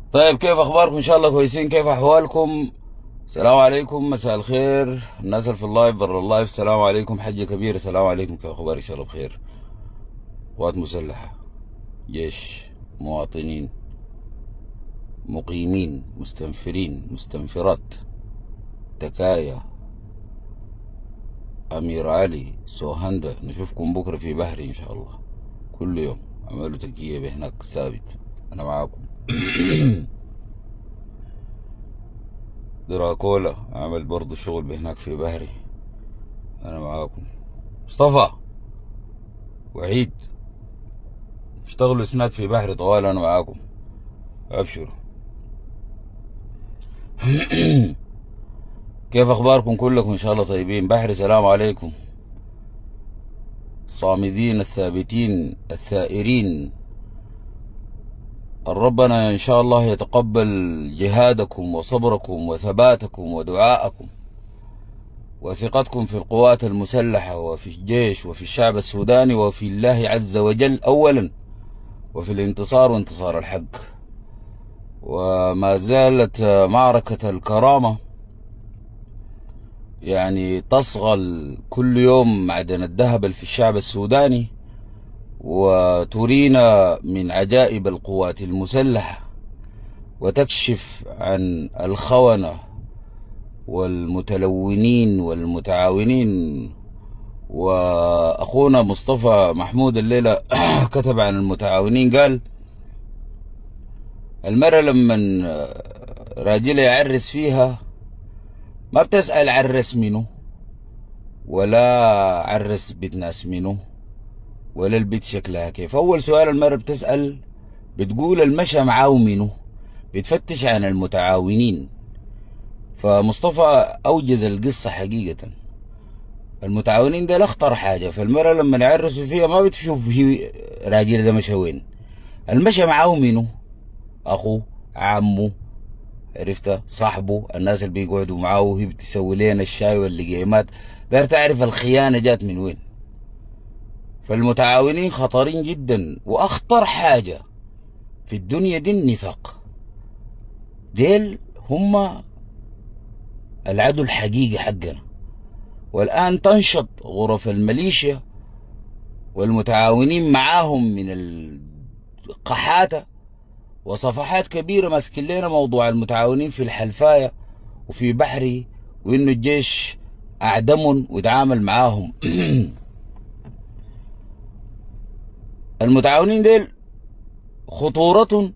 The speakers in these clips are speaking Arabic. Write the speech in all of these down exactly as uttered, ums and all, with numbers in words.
طيب، كيف اخباركم؟ ان شاء الله كويسين. كيف احوالكم؟ السلام عليكم، مساء الخير. الناس اللي في اللايف برا اللايف، السلام عليكم. حجة كبير، السلام عليكم. كيف اخبارك؟ ان شاء الله بخير. قوات مسلحة، جيش، مواطنين، مقيمين، مستنفرين، مستنفرات، تكايا، امير علي، سوهندة. نشوفكم بكرة في بحري ان شاء الله. كل يوم عملوا تكية بهناك ثابت. انا معاكم. دراكولا عمل برضو شغل بهناك في بحري. انا معاكم. مصطفى، وحيد، اشتغلوا اسناد في بحري طوال. انا معاكم، ابشروا. كيف اخباركم كلكم؟ ان شاء الله طيبين. بحري، سلام عليكم. الصامدين الثابتين الثائرين، ربنا ان شاء الله يتقبل جهادكم وصبركم وثباتكم ودعاءكم وثقتكم في القوات المسلحة وفي الجيش وفي الشعب السوداني وفي الله عز وجل أولا، وفي الانتصار وانتصار الحق. وما زالت معركة الكرامة يعني تصغل كل يوم معدن الذهب في الشعب السوداني، وترينا من عجائب القوات المسلحة، وتكشف عن الخونة والمتلونين والمتعاونين. وأخونا مصطفى محمود الليلة كتب عن المتعاونين، قال المرة لما راجلة يعرس فيها ما بتسأل عرس منه، ولا عرس بيت ناس منه، ولا البيت شكلها كيف. أول سؤال المرة بتسأل بتقول المشى معاه منه، بتفتش عن المتعاونين. فمصطفى أوجز القصة حقيقة. المتعاونين ده أخطر حاجة. فالمرة لما يعرسوا فيها ما بتشوف هي راجل ده مشى وين، المشى معاه منه، أخوه، عمه، عرفت، صاحبه، الناس اللي بيقعدوا معاه وهي بتسوي لنا الشاي واللقيمات. دار تعرف الخيانة جات من وين. فالمتعاونين خطرين جدا، وأخطر حاجة في الدنيا دي النفاق. ديل هم العدو الحقيقي حقنا. والآن تنشط غرف الميليشيا والمتعاونين معاهم من القحاتة، وصفحات كبيرة ماسكين لنا موضوع المتعاونين في الحلفاية وفي بحري، وإنه الجيش أعدمهم ويتعامل معاهم. المتعاونين ديل خطورة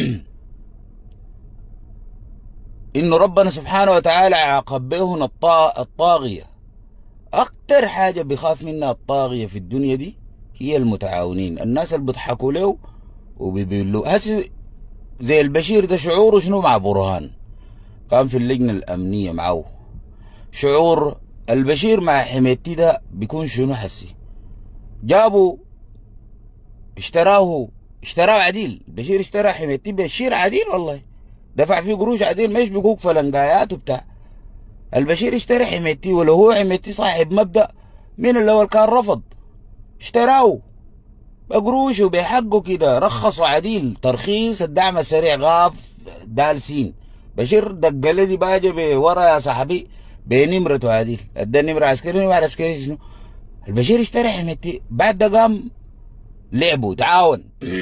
إنه ربنا سبحانه وتعالى عاقب بهم الطاغية. أكتر حاجة بيخاف منها الطاغية في الدنيا دي هي المتعاونين، الناس اللي بيضحكوا له وبيبلوا. هسي زي البشير ده، شعوره شنو مع برهان؟ كان في اللجنة الأمنية معه. شعور البشير مع حميتي ده بيكون شنو؟ حسي جابوا اشتراه اشتراه عديل. البشير اشترى حميتي بشير عديل، والله دفع فيه قروش عديل، مش بيقوق فلنقايات وبتاع. البشير اشترى حميتي، ولو هو حميتي صاحب مبدأ، من الاول كان رفض. اشتراه بقروش وبحقه كده، رخصوا عديل ترخيص الدعم السريع غاف دال سين. بشير دق لي باجي ورا يا صاحبي بنمرته عديل، ادى نمره عسكري، نمره عسكري شنو. البشير اشترى حميتي، بعد ده قام لعبوا تعاون.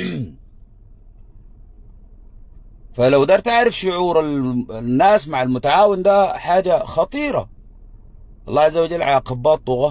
فلو قدرت تعرف شعور الناس مع المتعاون ده حاجة خطيرة. الله عز وجل عاقبات طغاة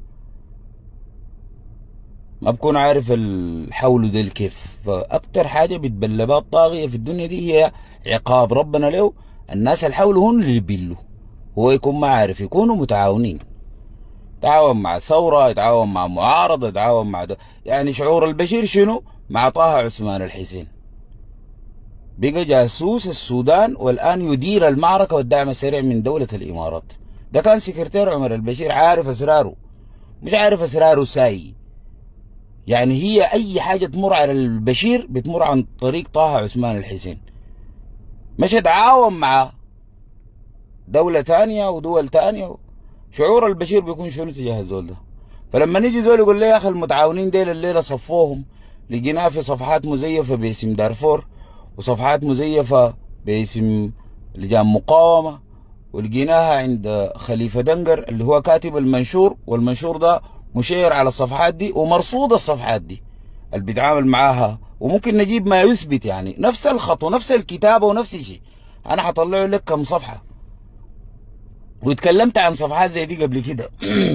ما بكون عارف الحول ده كيف. فأكتر حاجة بتبلبات طاغية في الدنيا دي هي عقاب ربنا له. الناس اللي حوله هون اللي بيلوا، هو يكون ما عارف. يكونوا متعاونين، يتعاون مع ثورة، يتعاون مع معارضة، يتعاون مع ده. يعني شعور البشير شنو مع طه عثمان الحسين؟ بقى جاسوس السودان، والآن يدير المعركة والدعم السريع من دولة الإمارات. ده كان سكرتير عمر البشير، عارف أسراره، مش عارف أسراره ساي. يعني هي أي حاجة تمر على البشير بتمر عن طريق طه عثمان الحسين. مش تعاون مع دولة تانية ودول تانية. شعور البشير بيكون شنو تجاه الزول ده؟ فلما نيجي زول يقول لي يا أخي المتعاونين ديل الليلة صفوهم، لقيناه في صفحات مزيفة باسم دارفور، وصفحات مزيفة باسم لجان مقاومة، ولقيناها عند خليفة دنقر اللي هو كاتب المنشور، والمنشور ده مشير على الصفحات دي ومرصود الصفحات دي اللي بيتعامل معاها، وممكن نجيب ما يثبت يعني نفس الخط ونفس الكتابة ونفس الشيء. أنا حطلع لك كم صفحة، واتكلمت عن صفحات زي دي قبل كده.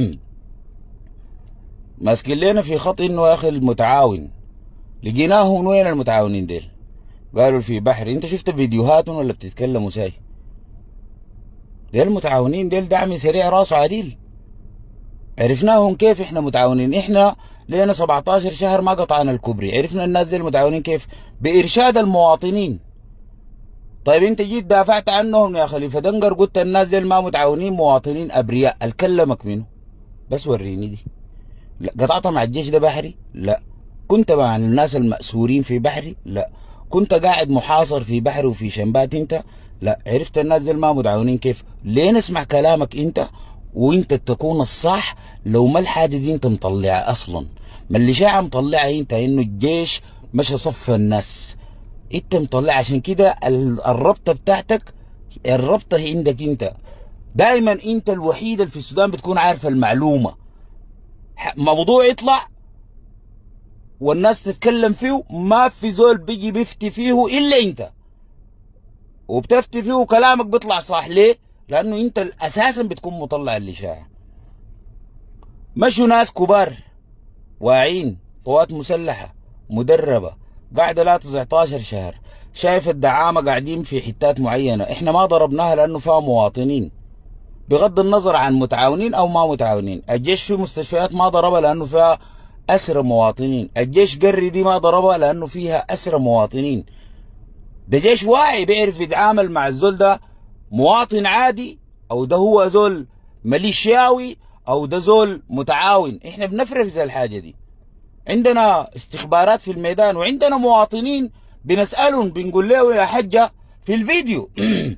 ماسكين لنا في خط إنه يا أخي المتعاون، لقيناهم وين المتعاونين ديل؟ قالوا في بحري. أنت شفت فيديوهاتهم ولا بتتكلموا ساي؟ ديل المتعاونين ديل دعم سريع راسه عديل، عرفناهم كيف احنا متعاونين. احنا لنا سبعتاشر شهر ما قطعنا الكوبري، عرفنا الناس دي المتعاونين كيف؟ بإرشاد المواطنين. طيب انت جيت دافعت عنهم يا خليفة دنقر، قلت الناس دي ما متعاونين، مواطنين ابرياء. الكلمك منه بس وريني دي. لا. قطعت مع الجيش ده بحري؟ لا. كنت مع الناس المأسورين في بحري؟ لا. كنت قاعد محاصر في بحري وفي شنبات انت؟ لا. عرفت الناس دي ما متعاونين كيف؟ ليه نسمع كلامك انت وانت تكون الصح لو ما الحاجه دي انت مطلعها اصلا؟ ما اللي شاعة مطلعها انت انه الجيش مش صف الناس، انت مطلع. عشان كده الربطه بتاعتك، الربطه عندك انت دايما، انت الوحيد اللي في السودان بتكون عارفه المعلومه. موضوع يطلع والناس تتكلم فيه، ما في زول بيجي بيفتي فيه الا انت، وبتفتي فيه وكلامك بيطلع صح. ليه؟ لانه انت اساسا بتكون مطلع الاشاعه. مشوا ناس كبار واعين، قوات مسلحه مدربه قاعده لها تسعتاشر شهر، شايف الدعامه قاعدين في حتات معينه، احنا ما ضربناها لانه فيها مواطنين، بغض النظر عن متعاونين او ما متعاونين. الجيش في مستشفيات ما ضربها لانه فيها اسرى مواطنين، الجيش قري دي ما ضربها لانه فيها اسرى مواطنين. ده جيش واعي بيعرف يتعامل مع الزول ده مواطن عادي، او ده هو زول ميليشياوي، او ده زول متعاون. احنا بنفرق زي الحاجه دي. عندنا استخبارات في الميدان، وعندنا مواطنين بنسالهم بنقول له يا حجه في الفيديو.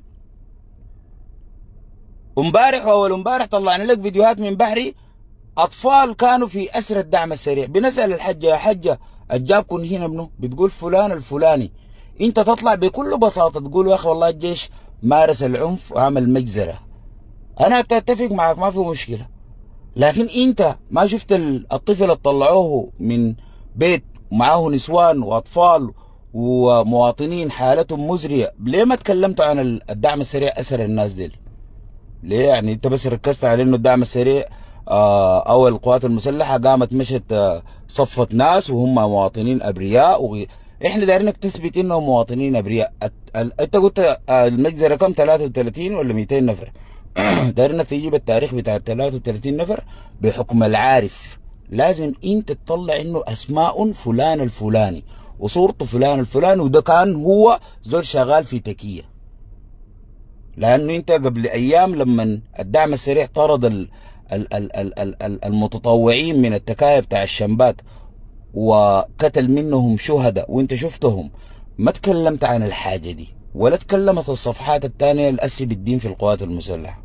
امبارح واول امبارح طلعنا لك فيديوهات من بحري، اطفال كانوا في اسر الدعم السريع، بنسال الحجه يا حجه اجابكم هنا منو؟ بتقول فلان الفلاني. انت تطلع بكل بساطه تقول يا اخي والله الجيش مارس العنف وعمل مجزره، انا اتفق معك ما في مشكله. لكن انت ما شفت الطفل اللي طلعوه من بيت ومعاه نسوان واطفال ومواطنين حالتهم مزريه؟ ليه ما تكلمت عن الدعم السريع اسر الناس دي؟ ليه يعني انت بس ركزت على انه الدعم السريع آه او القوات المسلحه قامت مشت آه صفت ناس وهم مواطنين ابرياء، و... احنا دايرينك تثبت انهم مواطنين ابرياء. انت قلت آه المجزره كم؟ ثلاثة وثلاثين ولا مئتين نفر؟ دايرينك تجيب التاريخ بتاع ثلاثة وثلاثين نفر بحكم العارف. لازم انت تطلع انه اسماء فلان الفلاني وصورته فلان الفلاني، وده كان هو زول شغال في تكيه. لانه انت قبل ايام لما الدعم السريع طرد ال ال ال ال ال ال المتطوعين من التكاية بتاع الشنبات وقتل منهم شهداء، وانت شفتهم، ما تكلمت عن الحاجة دي ولا تكلمت الصفحات الثانية الأسي بالدين في القوات المسلحة.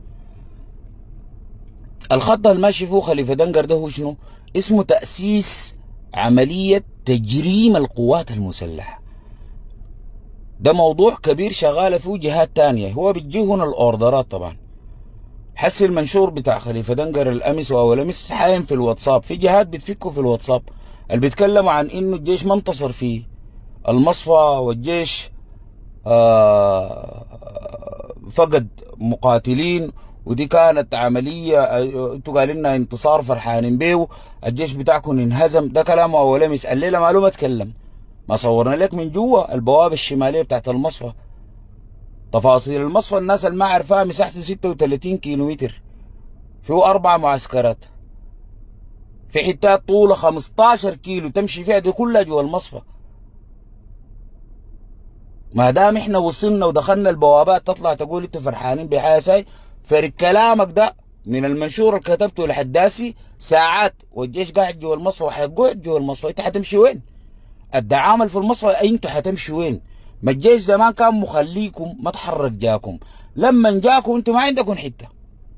الخط الماشي فيه خليفة دنقر ده هو شنو؟ اسمه تأسيس عملية تجريم القوات المسلحة. ده موضوع كبير شغالة فيه جهات تانية، هو بتجيه هنا الأوردرات. طبعا حس المنشور بتاع خليفة دنقر الأمس وأول أمس حايم في الواتساب، في جهات بتفكه في الواتساب اللي بيتكلموا عن إنه الجيش ما انتصر في المصفى، والجيش آه فقد مقاتلين، ودي كانت عملية انتوا قال لنا انتصار فرحانين بيه، الجيش بتاعكم انهزم. ده كلامه أول أمس. الليلة ماله ما اتكلم، ما صورنا لك من جوا البوابة الشمالية بتاعت المصفى، تفاصيل المصفى الناس اللي ما عرفها. مساحته ستة وثلاثين كيلومتر، فيه أربع معسكرات، في حتات طولها خمستاشر كيلو تمشي فيها، دي كلها جوا المصفى. ما دام احنا وصلنا ودخلنا البوابات تطلع تقول انتوا فرحانين بحاجه ساي؟ فرق كلامك ده من المنشور اللي كتبته الحداسي ساعات، والجيش قاعد جوا المصفى وحيقعد جوا المصفى. انت حتمشي وين؟ الدعامل في المصفى انتوا حتمشي وين؟ ما الجيش زمان كان مخليكم ما تحرك جاكم، لما جاكم انتوا ما عندكم حته.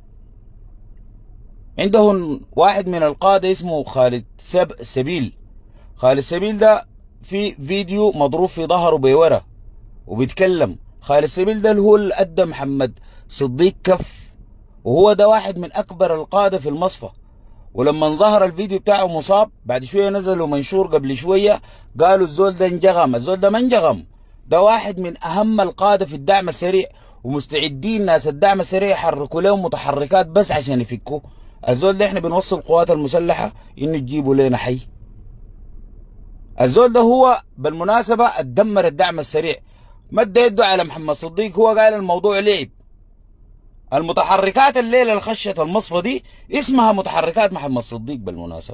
عندهم واحد من القاده اسمه خالد سب سبيل. خالد سبيل ده في فيديو مضروب في ظهره بورا، وبيتكلم خالد سبيل ده اللي هو اللي ادى محمد صديق كف، وهو ده واحد من اكبر القاده في المصفى. ولما ظهر الفيديو بتاعه مصاب بعد شويه نزلوا منشور قبل شويه قالوا الزول ده انجغم. الزول ده ما انجغم، ده واحد من اهم القاده في الدعم السريع، ومستعدين ناس الدعم السريع يحركوا لهم متحركات بس عشان يفكوه. الزول ده احنا بنوصل القوات المسلحه انه تجيبوا لنا حي. الزول ده هو بالمناسبه اتدمر الدعم السريع، مد يده على محمد صديق، هو قال الموضوع لعب. المتحركات الليله اللي خشت المصفى دي اسمها متحركات محمد صديق بالمناسبه.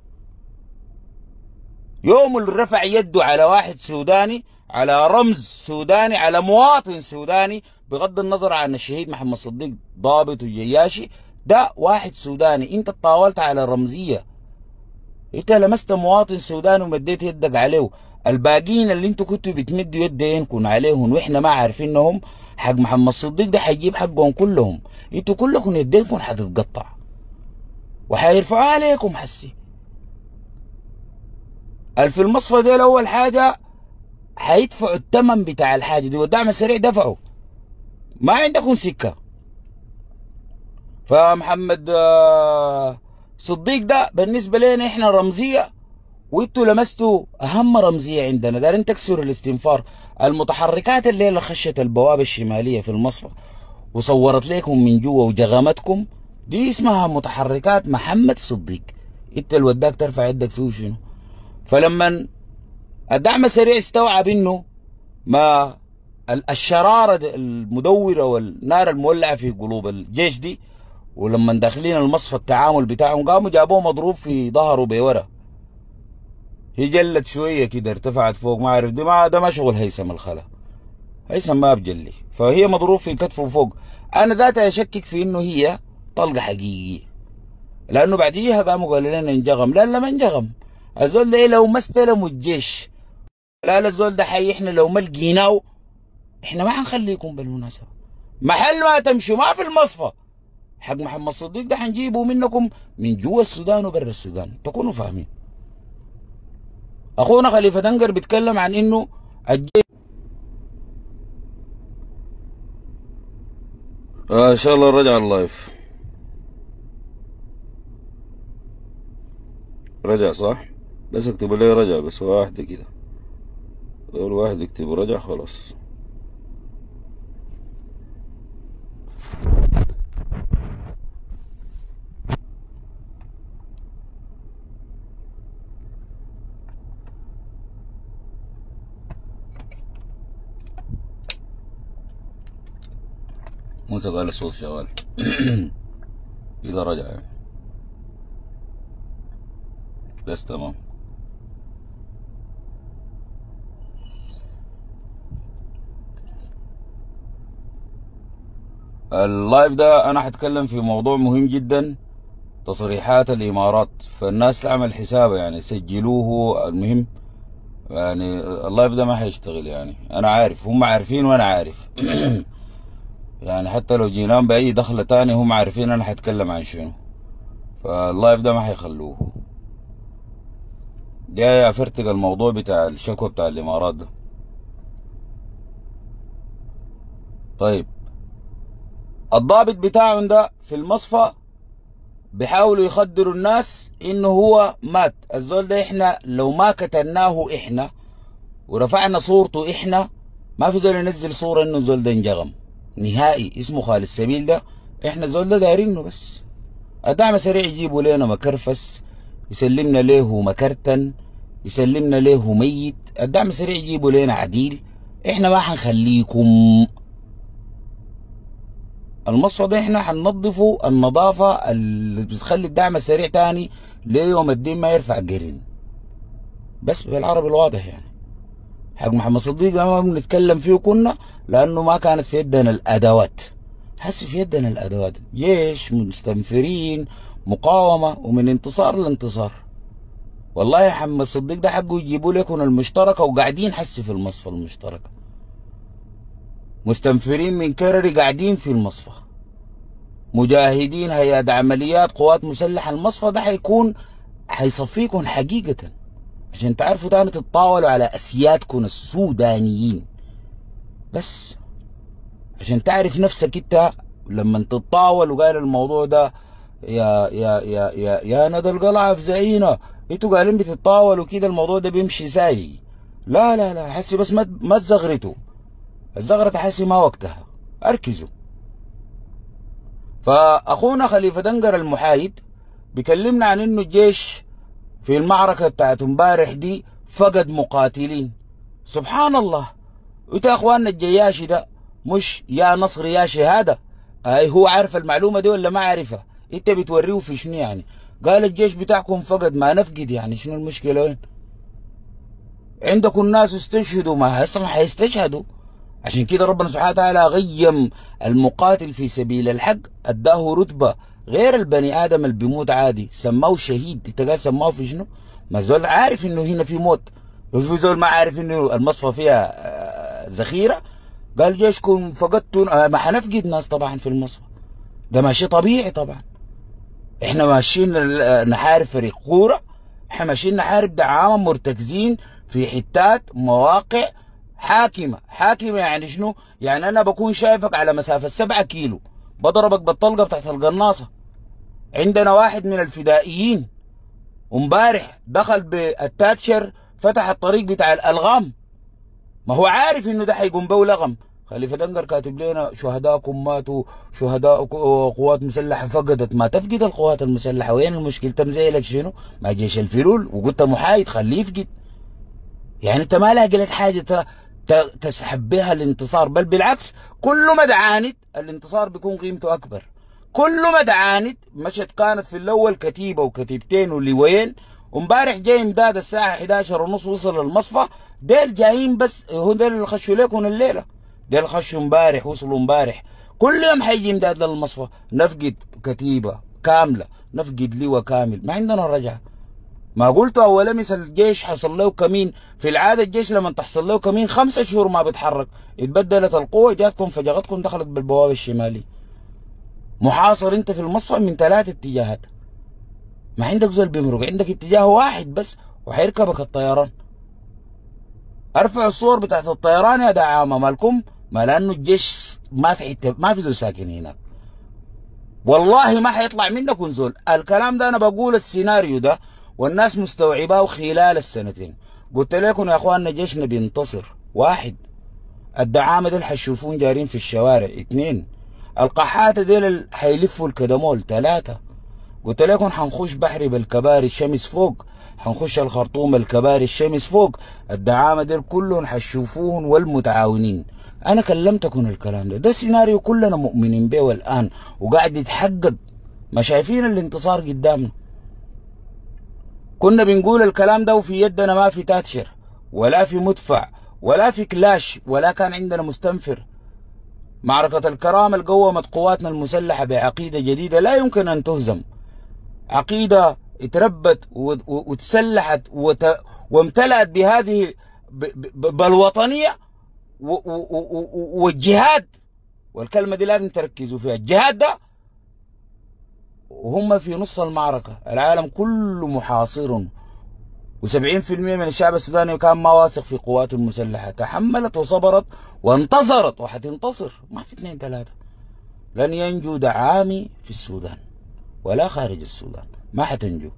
يوم اللي رفع يده على واحد سوداني، على رمز سوداني، على مواطن سوداني، بغض النظر عن الشهيد محمد صديق ضابط وجياشي، ده واحد سوداني. انت تطاولت على رمزيه، انت لمست مواطن سوداني ومديت يدك عليه. الباقيين اللي انتوا كنتوا بتمدوا يدينكم عليهم واحنا ما عارفينهم، حق محمد صديق ده حيجيب حقهم كلهم. انتوا كلكم يدينكم حتتقطع وحيرفعوا عليكم حسي. الفي المصفى دي اول حاجه حيدفعوا الثمن بتاع الحاجه دي، والدعم السريع دفعوا، ما عندكم سكه. فمحمد صديق ده بالنسبه لنا احنا رمزيه، وانتوا لمستوا اهم رمزيه عندنا. دارين تكسروا الاستنفار. المتحركات الليله خشت البوابه الشماليه في المصفى وصورت لكم من جوا وجغمتكم، دي اسمها متحركات محمد صديق. انت اللي وداك ترفع يدك فيه وشنو؟ فلما الدعم السريع استوعب انه ما الشراره المدوره والنار المولعه في قلوب الجيش دي، ولما داخلين المصفى التعامل بتاعهم قاموا جابوه مضروب في ظهره بورا، هي جلت شويه كده ارتفعت فوق، ما عارف دي ما ده ما شغل هيثم الخلا، هيثم ما بجلي، فهي مضروب في كتفه فوق. انا ذاتي اشكك في انه هي طلقه حقيقيه، لانه بعديها قاموا قالوا لنا انجغم. لا لا ما انجغم. الزول ده لو ما استلموا الجيش، لا لا الزول ده حي احنا لو ما لقيناه احنا ما حنخليكم بالمناسبه. محل ما تمشوا ما في المصفى حق محمد صديق ده حنجيبه منكم من جوا السودان وبرا السودان، تكونوا فاهمين. اخونا خليفه دنقر بيتكلم عن انه الجيش آه ان شاء الله رجع اللايف، رجع صح؟ بس اكتبوا لي رجع بس واحده كده، اول واحد يكتبوا رجع خلاص. موسى قال الصوت شغال كده رجع يعني. بس تمام. اللايف ده انا هتكلم في موضوع مهم جدا، تصريحات الامارات، فالناس تعمل حسابه يعني سجلوه. المهم يعني اللايف ده ما هيشتغل يعني، انا عارف هم عارفين وانا عارف يعني حتى لو جيناهم باي دخله تاني هم عارفين انا هتكلم عن شنو، فاللايف ده ما هيخلوه. جاي افرتق الموضوع بتاع الشكوى بتاع الامارات ده. طيب الضابط بتاعهم ده في المصفى بيحاولوا يخدروا الناس انه هو مات. الزول ده احنا لو ما كتناه احنا ورفعنا صورته احنا، ما في زول ينزل صورة انه الزول ده انجغم نهائي. اسمه خالد سبيل ده احنا الزول ده دايرينه بس. الدعم السريع يجيبوا لنا مكرفس، يسلمنا له مكرتن، يسلمنا له ميت. الدعم السريع يجيبوا لنا عديل، احنا ما حنخليكم. المصفى ده احنا حننظفوا النظافة اللي بتخلي الدعم السريع تاني ليوم الدين ما يرفع قرن، بس بالعربي الواضح يعني. حق محمد صديق ما بنتكلم فيه كنا لانه ما كانت في يدنا الادوات، حس في يدنا الادوات، جيش، مستنفرين، مقاومة، ومن انتصار لانتصار. والله يا محمد صديق ده حقه يجيبوا لكم المشتركة، وقاعدين حس في المصفى المشتركة، مستنفرين من كرري قاعدين في المصفى، مجاهدين، هيئة عمليات، قوات مسلحة. المصفى ده حيكون حيصفيكم حقيقة عشان تعرفوا تاني تتطاولوا على اسيادكم السودانيين. بس عشان تعرف نفسك انت لما تتطاول. وقال الموضوع ده يا يا يا يا يا ندى القلعه افزعينا، انتوا قاعدين بتتطاولوا كده الموضوع ده بيمشي ساي. لا لا لا حسي بس ما ما تزغرتوا، الزغرة حسي ما وقتها، اركزوا. فاخونا خليفه دنقر المحايد بيكلمنا عن انه الجيش في المعركه بتاعت امبارح دي فقد مقاتلين. سبحان الله. انت يا اخواننا الجياشي ده مش يا نصر يا شهاده، اي هو عارف المعلومه دي ولا ما عارفها؟ انت بتوريه في شنو يعني؟ قال الجيش بتاعكم فقد، ما نفقد يعني شنو المشكله وين؟ عندكم ناس استشهدوا، ما اصلا حيستشهدوا. عشان كده ربنا سبحانه وتعالى غيم المقاتل في سبيل الحق، اداه رتبه غير البني ادم اللي بيموت عادي، سماه شهيد. انت قال سماه في شنو؟ ما زول عارف انه هنا في موت، وفي زول ما عارف انه المصفى فيها ذخيره. قال جيشكم فقدتوا، ما حنفقد ناس طبعا في المصفى، ده ماشي طبيعي. طبعا احنا ماشيين نحارب فريق كوره، احنا ماشيين نحارب دعامه مرتكزين في حتات مواقع حاكمه. حاكمه يعني شنو؟ يعني انا بكون شايفك على مسافه سبعة كيلو بضربك بالطلقه بتاعت القناصه. عندنا واحد من الفدائيين امبارح دخل بالتاتشر فتح الطريق بتاع الالغام، ما هو عارف انه ده حيقوم به لغم. خليفه دنقر كاتب لنا شهداءكم ماتوا، شهداء قوات مسلحه فقدت. ما تفقد القوات المسلحه، وين المشكله؟ تمزيلك شنو؟ ما جيش الفلول وقلت محايد خليه يفقد. يعني انت ما لاقي لك حاجه تسحب بها الانتصار، بل بالعكس كل ما دعانت الانتصار بيكون قيمته اكبر. كل ما دعانت مشت كانت في الاول كتيبه وكتيبتين ولوايين، وامبارح جاي امداد الساعه احداشر ونص وصل المصفى. ديل جايين بس، هو ديل اللي خشوا ليكم الليله، ديل خشوا امبارح وصلوا امبارح. كل يوم حيجي امداد للمصفى، نفقد كتيبه كامله، نفقد لواء كامل، ما عندنا رجعه. ما قلت اول امس الجيش حصل له كمين، في العاده الجيش لما تحصل له كمين خمسة شهور ما بيتحرك، اتبدلت القوه جاتكم فجغتكم دخلت بالبوابه الشمالي. محاصر انت في المصفى من ثلاث اتجاهات، ما عندك زول بيمرق، عندك اتجاه واحد بس وحيركبك الطيران. ارفع الصور بتاعت الطيران يا دعامه مالكم، ما لانه الجيش ما في حته، ما في زول ساكن هناك. والله ما حيطلع منكم زول. الكلام ده انا بقول السيناريو ده والناس مستوعباه خلال السنتين. قلت لكم يا اخواننا جيشنا بينتصر. واحد، الدعامه دول حتشوفون جارين في الشوارع. اثنين، القحاته دول حيلفوا الكدمول. ثلاثه، قلت لكم حنخش بحري بالكباري الشمس فوق، حنخش الخرطوم الكباري الشمس فوق. الدعامه دول كلهم حتشوفوهم والمتعاونين. انا كلمتكم الكلام ده، ده سيناريو كلنا مؤمنين به والان وقاعد يتحقق. ما شايفين الانتصار قدامنا؟ كنا بنقول الكلام ده وفي يدنا ما في تاتشر ولا في مدفع ولا في كلاش ولا كان عندنا مستنفر. معركة الكرامة اللي قومت قواتنا المسلحة بعقيدة جديدة لا يمكن أن تهزم. عقيدة اتربت وتسلحت وامتلأت بهذه بالوطنية والجهاد، والكلمة دي لازم تركزوا فيها. الجهاد ده وهم في نص المعركة، العالم كله محاصر، وسبعين في المئة من الشعب السوداني كان ما واثق في قواته المسلحة. تحملت وصبرت وانتصرت وحتنتصر. ما في اثنين ثلاثة. لن ينجو دعامي في السودان ولا خارج السودان، ما حتنجو.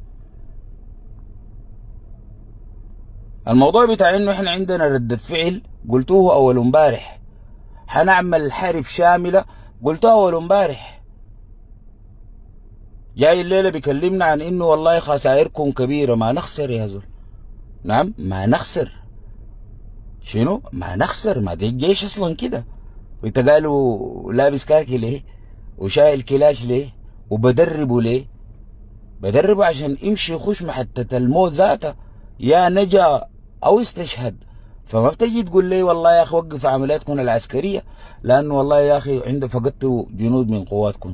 الموضوع بتاع انه احنا عندنا ردة فعل قلتوه اول امبارح، حنعمل حرب شاملة قلتوه اول امبارح. جاي الليلة بيكلمنا عن انه والله خسائركم كبيرة. ما نخسر يا زول. نعم ما نخسر. شنو؟ ما نخسر. ما ده الجيش اصلا كده. وانت قالوا لابس كاكي ليه؟ وشايل كلاش ليه؟ وبدربه ليه؟ بدربه عشان يمشي يخش محطة الموت ذاته، يا نجا او استشهد. فما بتجي تقول لي والله يا اخي وقف عملياتكم العسكرية لانه والله يا اخي عند فقدتوا جنود من قواتكم.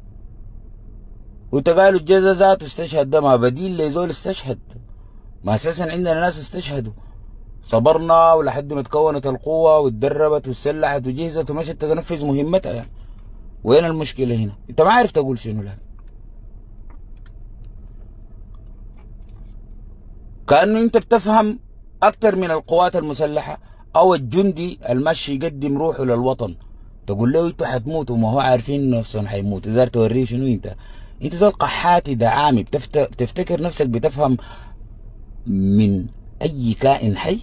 وانت قالوا الجزء ذاته استشهد، ده ما بديل لزول استشهد. ما اساسا عندنا ناس استشهدوا. صبرنا ولحد ما تكونت القوة واتدربت واتسلحت وجهزت ومشت تنفذ مهمتها. يعني وين المشكلة هنا؟ انت ما عارف تقول شنو. لك كأنه انت بتفهم اكتر من القوات المسلحة او الجندي المشي يقدم روحه للوطن تقول له انتوا حتموتوا، ما هو عارفين نفسهم حيموتوا، تقدر توريه شنو؟ انت انت زول قحاتي دعامي بتفت... بتفتكر نفسك بتفهم من اي كائن حي؟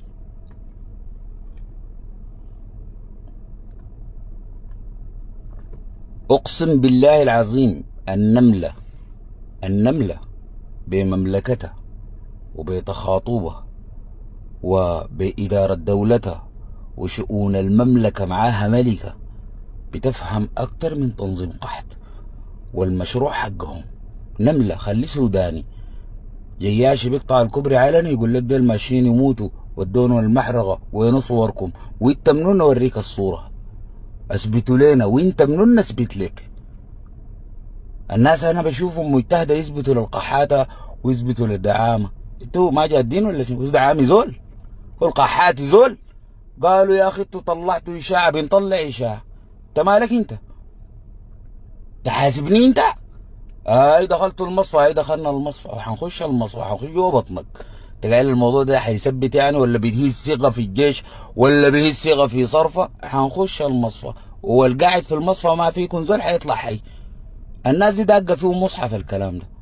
اقسم بالله العظيم النملة النملة بمملكتها وبتخاطبها وبإدارة دولتها وشؤون المملكة معاها ملكة بتفهم أكتر من تنظيم قحط والمشروع حقهم. نملة خلي سوداني جياشي بيقطع الكوبري علني يقول لك دول ماشيين يموتوا ودونوا المحرقة وين صوركم؟ وانت منو نوريك الصورة؟ اثبتوا لنا وانت منو نثبت لك؟ الناس انا بشوفهم مجتهدة يثبتوا للقحاتة ويثبتوا للدعامة. انتوا ما جادين ولا شنو؟ دعامي زول والقحاتي زول. قالوا يا اخي انتوا طلعتوا اشاعة بنطلع اشاعة. انت مالك انت؟ تحاسبني انت؟ اي دخلت المصفى، اي دخلنا المصفى وحنخش المصفى حنخش جوا بطنك. انت قايل الموضوع ده حيثبت يعني ولا بيهز ثقة في الجيش ولا بيهز ثقة في صرفة؟ حنخش المصفى والقاعد في المصفى ما فيكم زول حيطلع حي. الناس دي داقة فيهم مصحف الكلام ده،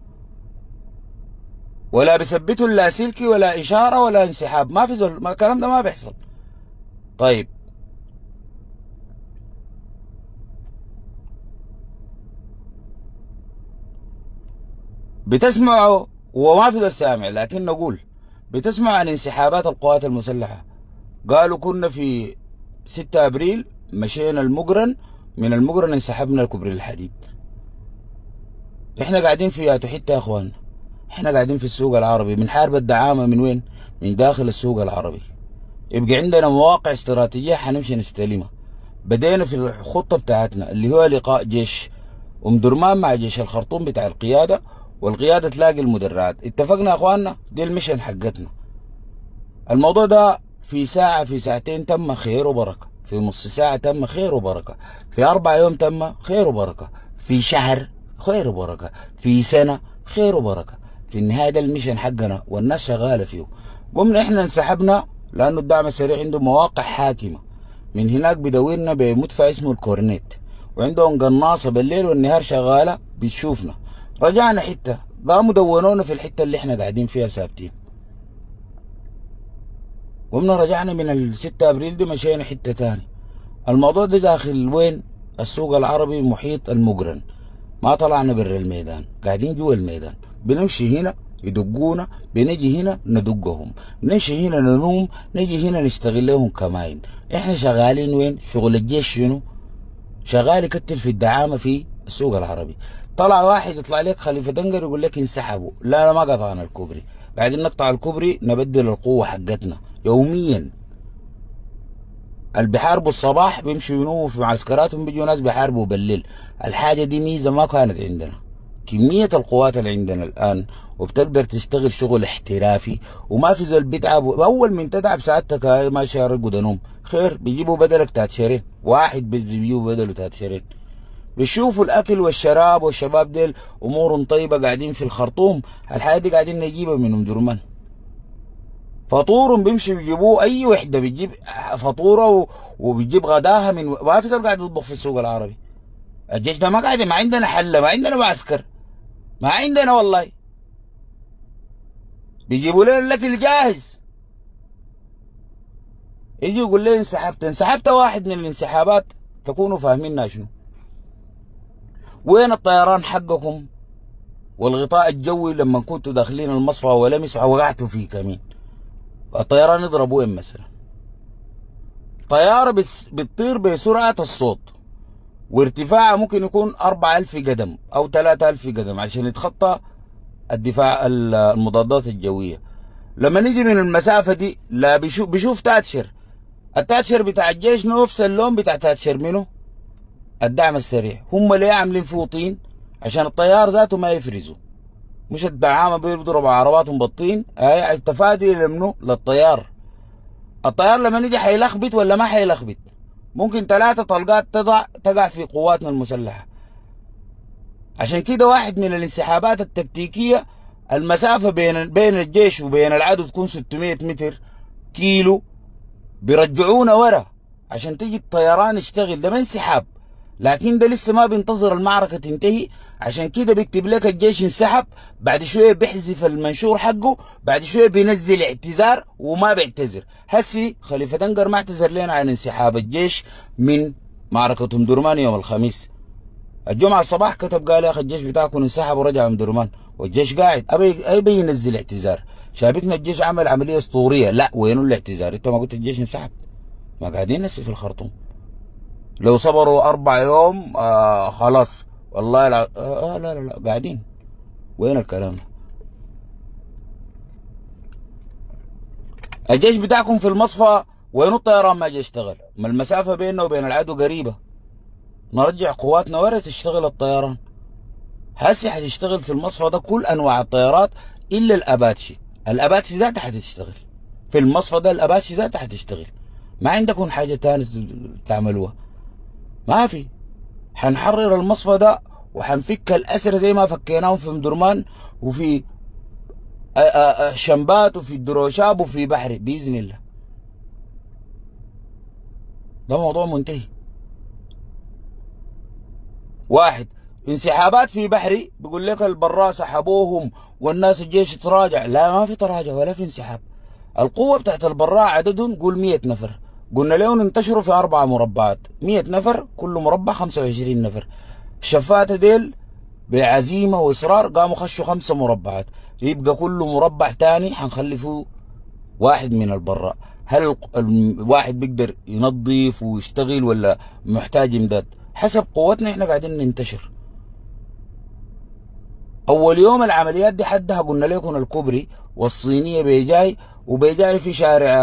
ولا بيثبتوا اللاسلكي ولا اشارة ولا انسحاب، ما في زول، ما الكلام ده ما بيحصل. طيب بتسمعوا وما في زول سامع، لكن نقول بتسمع عن انسحابات القوات المسلحة. قالوا كنا في ستة ابريل مشينا المقرن، من المقرن انسحبنا الكوبري الحديد. احنا قاعدين في ياتو حتة يا اخوان، احنا قاعدين في السوق العربي بنحارب الدعامة من وين؟ من داخل السوق العربي. يبقى عندنا مواقع استراتيجية حنمشي نستلمها. بدينا في الخطة بتاعتنا اللي هو لقاء جيش ام درمان مع جيش الخرطوم بتاع القيادة، والقيادة تلاقي المدرعات. اتفقنا يا اخواننا، دي المشن حقتنا. الموضوع ده في ساعة في ساعتين تم خير وبركة، في نص ساعة تم خير وبركة، في أربع يوم تم خير وبركة، في شهر خير وبركة، في سنة خير وبركة. في النهاية ده المشن حقنا والناس شغالة فيه. قمنا احنا انسحبنا لأنه الدعم السريع عنده مواقع حاكمة. من هناك بدورنا بمدفع اسمه الكورنيت، وعندهم قناصة بالليل والنهار شغالة بتشوفنا. رجعنا حتة، قاموا دونونا في الحتة اللي احنا قاعدين فيها ثابتين. قمنا رجعنا من الستة ابريل دي مشينا حتة تاني. الموضوع ده داخل وين؟ السوق العربي محيط المقرن. ما طلعنا برا الميدان، قاعدين جوا الميدان. بنمشي هنا يدقونا، بنجي هنا ندقهم، نمشي هنا ننوم، نجي هنا نستغلهم كماين. احنا شغالين وين؟ شغل الجيش شنو؟ شغال يكتل في الدعامة في السوق العربي. طلع واحد يطلع لك خليفة دنقر يقول لك انسحبوا. لا لا ما قطعنا الكوبري، بعدين نقطع الكوبري نبدل القوة حقتنا يوميا. اللي بيحاربوا الصباح بيمشوا ينوموا في معسكراتهم، بيجوا ناس بيحاربوا بالليل. الحاجة دي ميزة ما كانت عندنا. كمية القوات اللي عندنا الآن وبتقدر تشتغل شغل احترافي وما في زول بيتعب. أول من تتعب سعادتك هاي ماشي رقد نوم خير، بيجيبوا بدلك تلات شهرين، واحد بس بيجيبوا بدله تلات شهرين. بيشوفوا الأكل والشراب والشباب ديل أمورهم طيبة قاعدين في الخرطوم، الحياة دي قاعدين نجيبها من أم درمان. فطورهم بيمشي بيجيبوه، أي وحدة بتجيب فطورة وبتجيب غداها من، ما في زول قاعد يطبخ في السوق العربي. الجيش ده ما قاعد، ما عندنا حلة، ما عندنا معسكر، ما عندنا والله. بيجيبوا لنا الاكل جاهز. يجي يقول لي انسحبت، انسحبت واحد من الانسحابات تكونوا فاهمينها شنو. وين الطيران حقكم والغطاء الجوي لما كنتوا داخلين المصفى ولا مسعى وقعتوا فيه كمين؟ الطيران يضرب وين مثلا؟ طيارة بتطير بسرعة الصوت وارتفاعها ممكن يكون أربعة آلاف قدم أو ثلاثة آلاف قدم عشان يتخطى الدفاع المضادات الجوية. لما نيجي من المسافة دي لا بيشوف بيشوف تاتشر، التاتشر بتاع الجيش نفس اللون بتاع تاتشر منه الدعم السريع. هم ليه عاملين فيه طين؟ عشان الطيار ذاته ما يفرزوا، مش الدعامة بيضربوا عرباتهم بالطين، هاي التفادي لمنه للطيار. الطيار لما نيجي حيلخبط ولا ما حيلخبط؟ ممكن ثلاثة طلقات تضع تقع في قواتنا المسلحة. عشان كده واحد من الانسحابات التكتيكية المسافة بين بين الجيش وبين العدو تكون ستمية متر كيلو، بيرجعونا ورا عشان تجي الطيران يشتغل. ده ما انسحاب، لكن ده لسه ما بينتظر المعركة تنتهي. عشان كده بيكتب لك الجيش انسحب، بعد شوية بيحذف المنشور حقه، بعد شوية بينزل اعتذار وما بيعتذر. هسي خليفة دنقر ما اعتذر لنا عن انسحاب الجيش من معركة ام درمان يوم الخميس. الجمعة الصباح كتب قال يا اخي الجيش بتاعكم انسحب ورجع ام درمان، والجيش قاعد ابي ابي ينزل اعتذار. شابكنا الجيش عمل عملية اسطورية، لا وينو الاعتذار؟ انت ما قلت الجيش انسحب؟ ما قاعدين هسه في الخرطوم. لو صبروا أربع يوم آه خلاص والله لا آه لا لا لا قاعدين. وين الكلام ده؟ الجيش بتاعكم في المصفى وين الطيران ما جاي يشتغل؟ ما المسافة بيننا وبين العدو قريبة. نرجع قواتنا ورا تشتغل الطيران. هسي حتشتغل في المصفى ده كل أنواع الطيارات إلا الأباتشي. الأباتشي ذاتها حتشتغل في المصفى ده، الأباتشي ذاتها حتشتغل. ما عندكم حاجة تانية تعملوها؟ ما في. حنحرر المصفى ده وحنفك الأسرى زي ما فكيناهم في مدرمان وفي شمبات وفي الدروشاب وفي بحري بإذن الله. ده موضوع منتهي. واحد انسحابات في بحري بيقول لك البراء سحبوهم والناس الجيش تراجع. لا ما في تراجع ولا في انسحاب. القوة بتاعت البراء عددهم قول مية نفر، قلنا لهم انتشروا في أربعة مربعات، مية نفر كل مربع خمسة وعشرين نفر. الشفاتة ديل بعزيمة وإصرار قاموا خشوا خمسة مربعات، يبقى كل مربع تاني حنخلي فيه واحد من البراء. هل الواحد بيقدر ينظف ويشتغل ولا محتاج امداد؟ حسب قوتنا احنا قاعدين ننتشر. أول يوم العمليات دي حدها قلنا لكم الكوبري والصينية بيجاي وبيجاي في شارع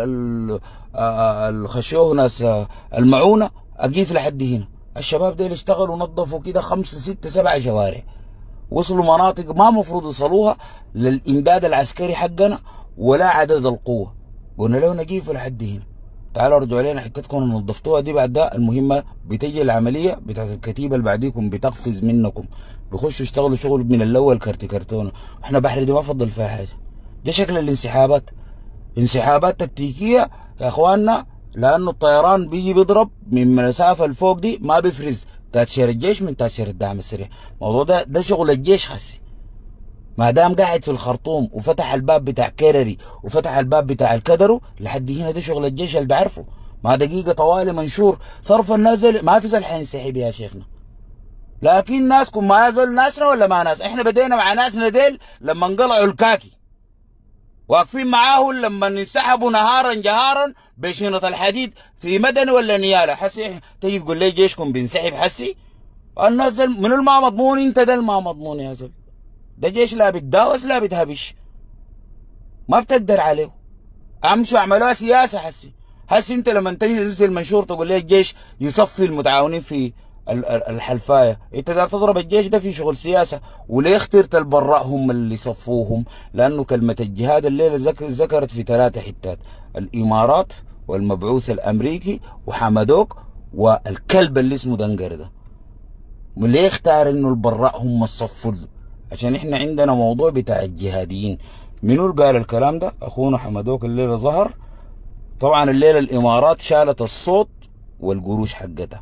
الخشوه ناس المعونة أقيف لحد هنا. الشباب ديل اشتغلوا ونظفوا كده خمسة ستة سبعة شوارع، وصلوا مناطق ما مفروض يصلوها للإمداد العسكري حقنا ولا عدد القوة. قلنا له نقيفوا لحد هنا، تعالوا ارجعوا لنا حتتكم نظفتوها دي. بعد ده المهمة بتجي العملية بتاعت الكتيبة اللي بعديكم بتقفز منكم، بيخشوا يشتغلوا شغل من الأول كرتي كرتونة. احنا بحر دي ما فضل فيها حاجة. ده شكل الانسحابات، انسحابات تكتيكية يا اخواننا، لأنه الطيران بيجي بيضرب من مسافة الفوق دي ما بيفرز تاتشير الجيش من تاتشير الدعم السريع. الموضوع ده ده شغل الجيش خسي. ما دام قاعد في الخرطوم وفتح الباب بتاع كيرري وفتح الباب بتاع الكدرو لحد هنا، ده شغل الجيش اللي بعرفه. ما دقيقة طوالي منشور صرف النازل ما في زول حينسحب يا شيخنا. لكن ناسكم ما يزول ناسنا ولا ما ناس؟ احنا بدينا مع ناسنا ديل لما انقلعوا الكاكي، واقفين معاهم لما انسحبوا نهارا جهارا بشنط الحديد في مدني ولا نياله. حسي تجي تقول لي جيشكم بينسحب؟ حسي الناس دل من الما مضمون، انت ده الما مضمون يا زول. ده جيش لا بتداوس لا بتهبش، ما بتقدر عليه. امشوا اعملوها سياسه. حسي حسي انت لما تنزل المنشور تقول لي الجيش يصفي المتعاونين في الحلفايه، انت ده تضرب الجيش ده في شغل سياسه. وليه اخترت البراء هم اللي صفوهم؟ لانه كلمه الجهاد الليله ذكرت في ثلاثه حتات: الامارات والمبعوث الامريكي وحمدوك والكلب اللي اسمه دنقر ده. وليه اختار انه البراء هم الصفوا؟ عشان احنا عندنا موضوع بتاع الجهاديين. منو قال الكلام ده؟ اخونا حمدوك الليله ظهر. طبعا الليله الامارات شالت الصوت والقروش حقتها.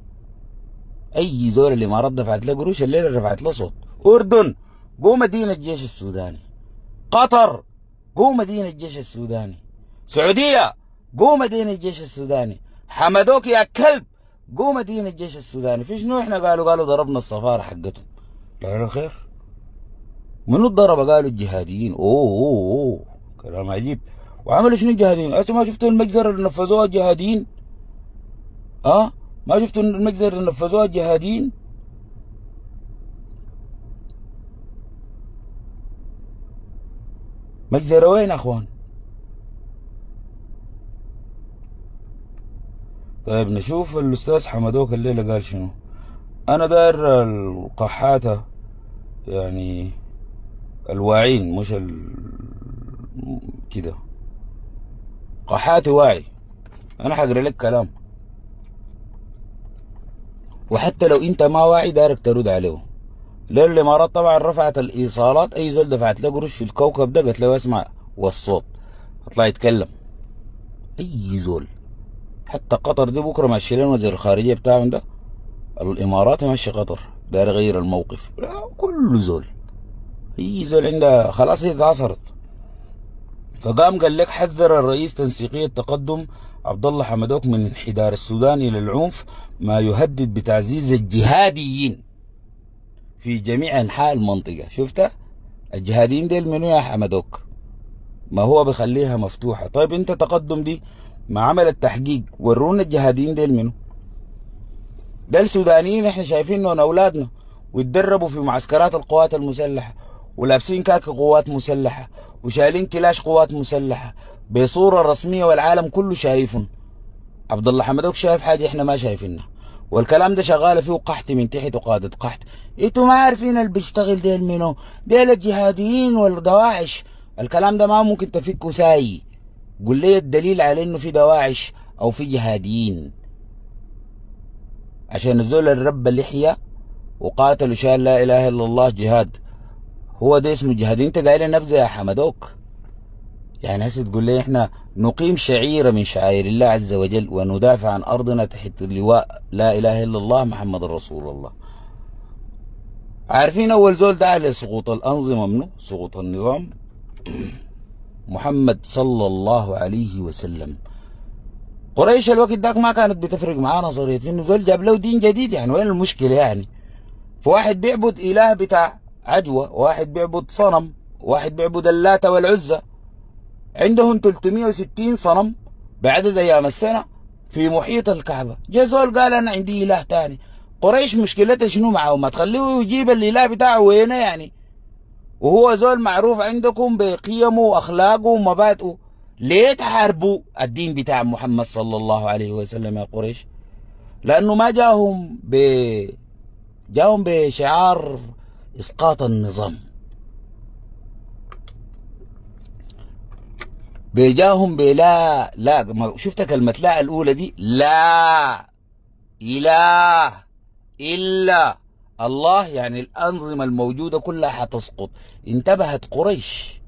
اي زول الامارات دفعت له قروش، الليله رفعت له صوت. اردن قوم مدينه الجيش السوداني، قطر قوم مدينه الجيش السوداني، سعوديه قوم مدينه الجيش السوداني، حمدوك يا كلب قوم مدينه الجيش السوداني. في شنو احنا قالوا؟ قالوا ضربنا السفاره حقتهم. لا لا خير. منو الضربه؟ قالوا الجهاديين. اوه اوه اوه كلام عجيب. وعملوا شنو الجهاديين؟ انتوا ما شفتوا المجزره اللي نفذوها الجهاديين؟ اه ما شفتوا المجزره اللي نفذوها الجهاديين؟ مجزره وين يا اخوان؟ طيب نشوف الاستاذ حمدوك الليله قال شنو. انا داير القحاته يعني الواعين مش ال... كده. قحاتي واعي. انا حقرا لك كلام، وحتى لو انت ما واعي دارك ترد عليه. ليه الامارات طبعا رفعت الايصالات، اي زول دفعت له قروش في الكوكب ده قلت له اسمع والصوت اطلع يتكلم. اي زول. حتى قطر دي بكره ماشي لنا وزير الخارجيه بتاعهم ده، الامارات ماشي قطر داير يغير الموقف. لا كل زول، اي زول عندها خلاص هي اتعصرت. فقام قال لك حذر الرئيس تنسيقيه التقدم عبد الله حمدوك من انحدار السودان الى العنف ما يهدد بتعزيز الجهاديين في جميع انحاء المنطقه. شفتها؟ الجهاديين ديل منو يا حمدوك؟ ما هو بخليها مفتوحه. طيب انت تقدم دي ما عمل التحقيق، ورونا الجهاديين ديل منو؟ ده السودانيين احنا شايفينهم اولادنا ويتدربوا في معسكرات القوات المسلحه ولابسين كاكي قوات مسلحه وشايلين كلاش قوات مسلحه بصوره رسميه والعالم كله شايفهم. عبد الله حمدوك شايف حاجه احنا ما شايفينها، والكلام ده شغاله فيه قحط من تحت وقاده قحط. انتوا ما عارفين اللي بيشتغل ديل منو؟ ديل الجهاديين والدواعش. الكلام ده ما ممكن تفكه ساي. قول لي الدليل على انه في دواعش او في جهاديين. عشان الزول الرب اللحيه وقاتلوا شال لا اله الا الله جهاد، هو ده اسمه جهاد؟ انت قايل نبذه يا حمدوك. يعني هسه تقول لي احنا نقيم شعيره من شعائر الله عز وجل وندافع عن ارضنا تحت لواء لا اله الا الله محمد رسول الله. عارفين اول زول دعا لسقوط الانظمه منه؟ سقوط النظام محمد صلى الله عليه وسلم. قريش الوقت داك ما كانت بتفرق معاه نظريه انه زول جاب له دين جديد. يعني وين المشكله؟ يعني في واحد بيعبد اله بتاع عجوه، واحد بيعبد صنم، واحد بيعبد اللات والعزى، عندهم ثلاثمية وستين صنم بعدد ايام السنه في محيط الكعبه. جا زول قال انا عندي اله تاني. قريش مشكلتها شنو معه؟ ما تخليه يجيب الاله بتاعه وينه يعني؟ وهو زول معروف عندكم بقيمه واخلاقه ومبادئه، ليه تحاربوا الدين بتاع محمد صلى الله عليه وسلم يا قريش؟ لانه ما جاهم ب جاهم بشعار اسقاط النظام، بيجاهم بلا لا. شفت كلمة لا الأولى دي؟ لا إله إلا الله، يعني الأنظمة الموجودة كلها حتسقط. انتبهت قريش،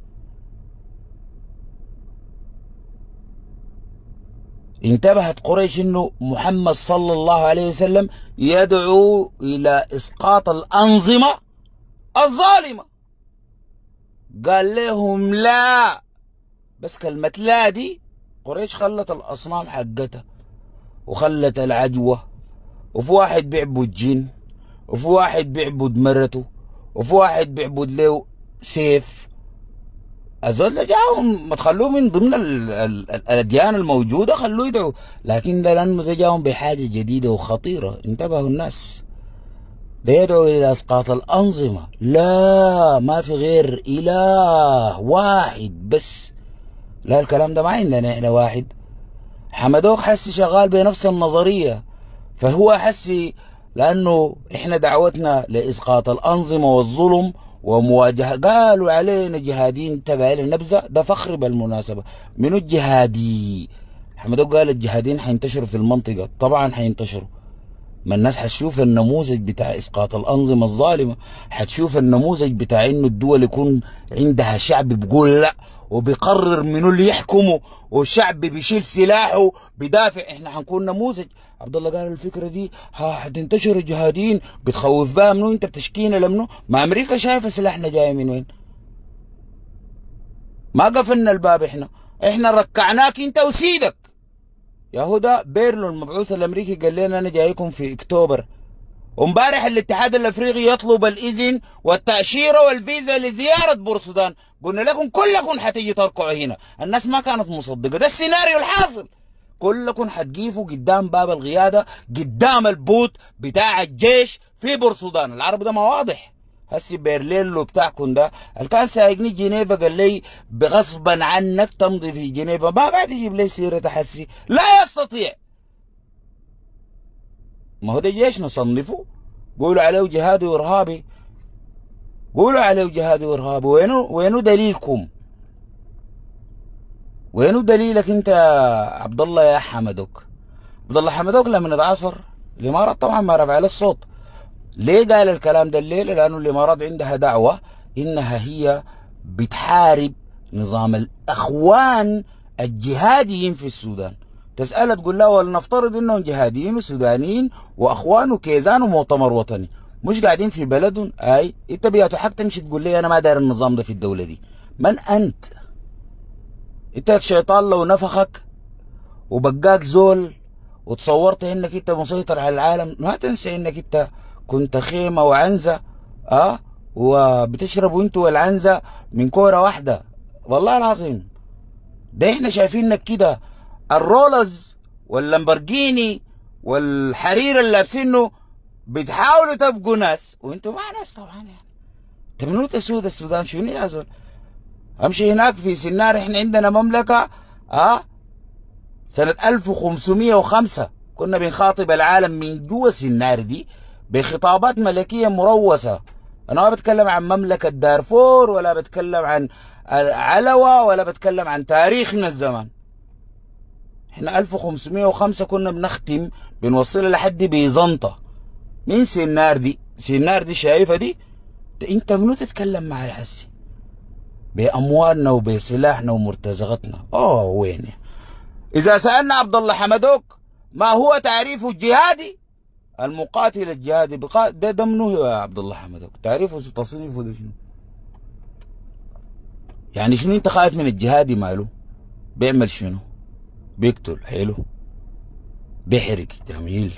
انتبهت قريش انه محمد صلى الله عليه وسلم يدعو الى اسقاط الانظمه الظالمه. قال لهم لا. بس كلمه لا دي قريش خلت الاصنام حقتها وخلت العجوه، وفي واحد بيعبد جن، وفي واحد بيعبد مرته، وفي واحد بيعبد له سيف. أزول جاهم ما تخلوه من ضمن ال ال الأديان الموجودة، خلوه يدعوا. لكن ده لأنه ده جاهم بحاجة جديدة وخطيرة. انتبهوا الناس، ده يدعو إلى إسقاط الأنظمة. لا، ما في غير إله واحد بس. لا، الكلام ده ما عندنا احنا واحد. حمدوك حسي شغال بنفس النظرية، فهو حسي لأنه احنا دعوتنا لإسقاط الأنظمة والظلم ومواجهة. قالوا علينا جهاديين. انت قايل نبذة؟ ده فخر بالمناسبة. منو الجهادي؟ حمدوك قال الجهاديين حينتشروا في المنطقة. طبعا حينتشروا، ما الناس حتشوف النموذج بتاع اسقاط الانظمة الظالمة، حتشوف النموذج بتاع انه الدول يكون عندها شعب بيقول لا وبيقرر منو اللي يحكمه، والشعب بيشيل سلاحه بيدافع. احنا حنكون نموذج. عبد الله قال الفكره دي حتنتشر الجهاديين، بتخوف بها منو؟ انت بتشكينا لمنو؟ ما امريكا شايفه سلاحنا جاي من وين؟ ما قفلنا الباب، احنا احنا ركعناك انت وسيدك. يهودا بيرلو المبعوث الامريكي قال لنا انا جايكم في اكتوبر، وامبارح الاتحاد الافريقي يطلب الاذن والتاشيره والفيزا لزياره بورسودان. قلنا لكم كلكم حتيجي تركعوا هنا. الناس ما كانت مصدقه. ده السيناريو الحاصل. كلكم حتجيفوا قدام باب القياده، قدام البوت بتاع الجيش في بورسودان. العرب ده ما واضح. هسي بيرليلو بتاعكم ده اللي كان سايقني جنيفا قال لي بغصبا عنك تمضي في جنيفا، ما قاعد يجيب لي سيره حسي. لا يستطيع. ما هو ده جيش نصنفه؟ قولوا عليه جهادي وارهابي، قولوا عليه جهادي وارهابي. وينو وينو دليلكم؟ وينو دليلك انت يا عبد الله يا حمدوك؟ عبد الله حمدوك لما اتعاصر الامارات طبعا ما رفع له الصوت. ليه قال الكلام ده الليله؟ لانه الامارات عندها دعوه انها هي بتحارب نظام الاخوان الجهاديين في السودان. تسألها تقول لا ولنفترض انهم جهاديين وسودانيين واخوان وكيزان ومؤتمر وطني مش قاعدين في بلدهم، اي انت بياتوا حق تمشي تقول لي انا ما داير النظام ده في الدوله دي. من انت؟ انت الشيطان لو نفخك وبقاك زول وتصورت انك انت مسيطر على العالم، ما تنسى انك انت كنت خيمه وعنزه اه وبتشربوا انتوا والعنزه من كوره واحده. والله العظيم ده احنا شايفينك كده الرولز واللامبرجيني والحرير اللي لابسينه بتحاولوا تبقوا ناس وانتوا ما ناس طبعا. يعني تمنوا تسود السودان شنو يا زول؟ امشي هناك في سنار، احنا عندنا مملكه اه سنه ألف وخمسمية وخمسة كنا بنخاطب العالم من جوا سنار دي بخطابات ملكيه مروسه. انا ما بتكلم عن مملكه دارفور ولا بتكلم عن علوة ولا بتكلم عن تاريخنا الزمان. احنا ألف وخمسمية وخمسة كنا بنختم بنوصلها لحد بيزنطة من سنار دي. سنار دي شايفه دي؟ انت منو تتكلم معي حسي باموالنا وبسلاحنا ومرتزقتنا؟ اوه وين؟ اذا سالنا عبد الله حمدوك ما هو تعريفه الجهادي؟ المقاتل الجهادي بقا... ده ده منو يا عبد الله حمدوك؟ تعريفه وتصنيفه ده شنو؟ يعني شنو انت خايف من الجهادي؟ ماله بيعمل شنو؟ بيقتل حلو، بيحرق جميل،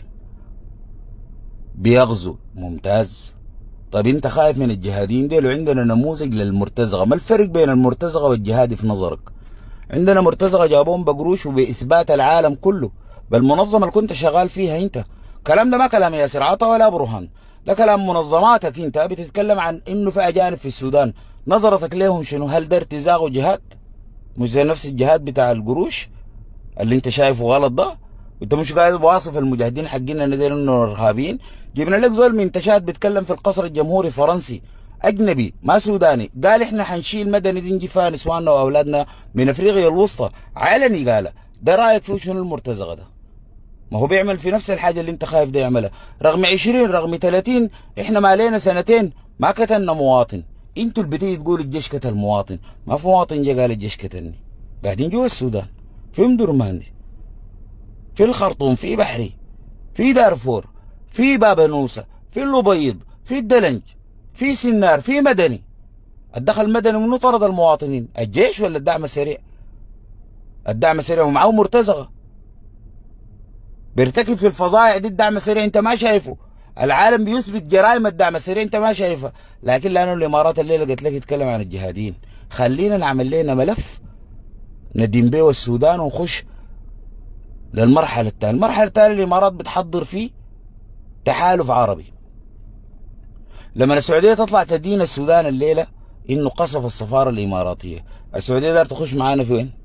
بيغزو ممتاز. طيب انت خايف من الجهاديين ديل وعندنا نموذج للمرتزقه. ما الفرق بين المرتزقه والجهادي في نظرك؟ عندنا مرتزقه جابوهم بقروش وباثبات العالم كله بالمنظمه اللي كنت شغال فيها انت. الكلام ده ما كلام ياسر عطا ولا برهان، ده كلام منظماتك انت. بتتكلم عن انه في اجانب في السودان، نظرتك ليهم شنو؟ هل ده ارتزاق وجهاد؟ مش زي نفس الجهاد بتاع القروش اللي انت شايفه غلط ده؟ انت مش قاعد واصف المجاهدين حقنا ان دول انه ارهابيين؟ جبنا لك زول من تشاد بيتكلم في القصر الجمهوري فرنسي اجنبي ما سوداني، قال احنا حنشيل مدني دي نجيفها نسواننا واولادنا من افريقيا الوسطى، علني قال. ده رايك فيه شنو المرتزقه ده؟ ما هو بيعمل في نفس الحاجه اللي انت خايف ده يعملها، رغم عشرين رغم ثلاثين احنا ما علينا سنتين ما قتلنا مواطن. انتوا اللي بتيجي تقول الجيش قتل مواطن، ما في مواطن جا قال الجيش قتلني. قاعدين جوا السودان في ام درمان، في الخرطوم، في بحري، في دارفور، في بابا نوسة، في الأبيض، في الدلنج، في سنار، في مدني. الدخل المدني منو طرد المواطنين؟ الجيش ولا الدعم السريع؟ الدعم السريع ومعه مرتزقه بيرتكب في الفظائع دي. الدعم السريع انت ما شايفه، العالم بيثبت جرائم الدعم السريع انت ما شايفها، لكن لانه الامارات الليله قلت لك يتكلم عن الجهاديين. خلينا نعمل لنا ملف ندين بيه السودان ونخش للمرحله الثانيه. المرحله الثانيه الامارات بتحضر فيه تحالف عربي. لما السعوديه تطلع تدين السودان الليله انه قصف السفاره الاماراتيه، السعوديه دار تخش معانا في وين؟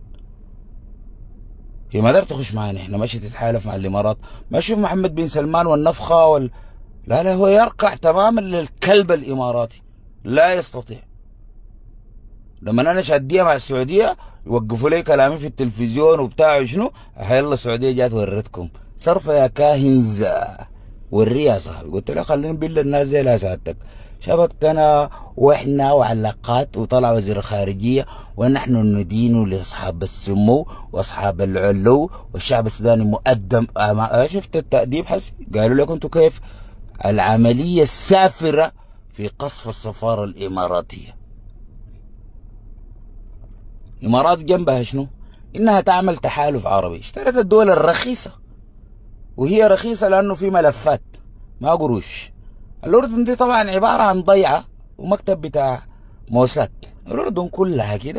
هي ما دار تخش معانا، احنا ماشي تتحالف مع الامارات. ما شوف محمد بن سلمان والنفخه وال... لا لا هو يركع تماما للكلب الاماراتي، لا يستطيع. لما انا شاديه مع السعوديه يوقفوا لي كلامي في التلفزيون وبتاع شنو، يلا السعوديه جات ورتكم صرفه يا كاهنز، وريها يا صاحبي. قلت له خلينا نبل الناس زي لا سعادتك، شبكتنا واحنا وعلاقات وطلع وزير الخارجيه ونحن ندين لاصحاب السمو واصحاب العلو والشعب السوداني مقدم. شفت التأديب حسي؟ قالوا لك انتم كيف العمليه السافره في قصف السفاره الاماراتيه. الامارات جنبها شنو؟ انها تعمل تحالف عربي، اشترت الدول الرخيصه، وهي رخيصه لانه في ملفات ما قروش. الاردن دي طبعا عباره عن ضيعه ومكتب بتاع موساد، الاردن كلها كده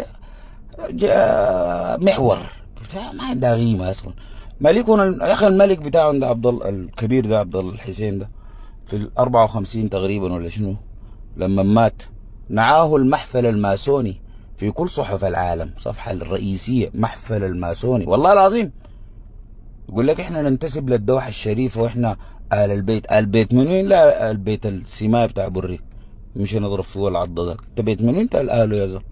محور ما عندها قيمه اصلا. ملكنا يا اخي الملك بتاعهم ده عبد الله الكبير ده، عبد الله الحسين ده في ال أربعة وخمسين تقريبا ولا شنو، لما مات نعاه المحفل الماسوني في كل صحف العالم، صفحه الرئيسيه محفل الماسوني والله العظيم. يقول لك احنا ننتسب للدوحه الشريفه واحنا آل البيت. آل البيت من وين؟ لا البيت السماء بتاع بري مش نضرب فيه العضه ذاك. انت بيت من وين؟ انت الآل يا زلمه،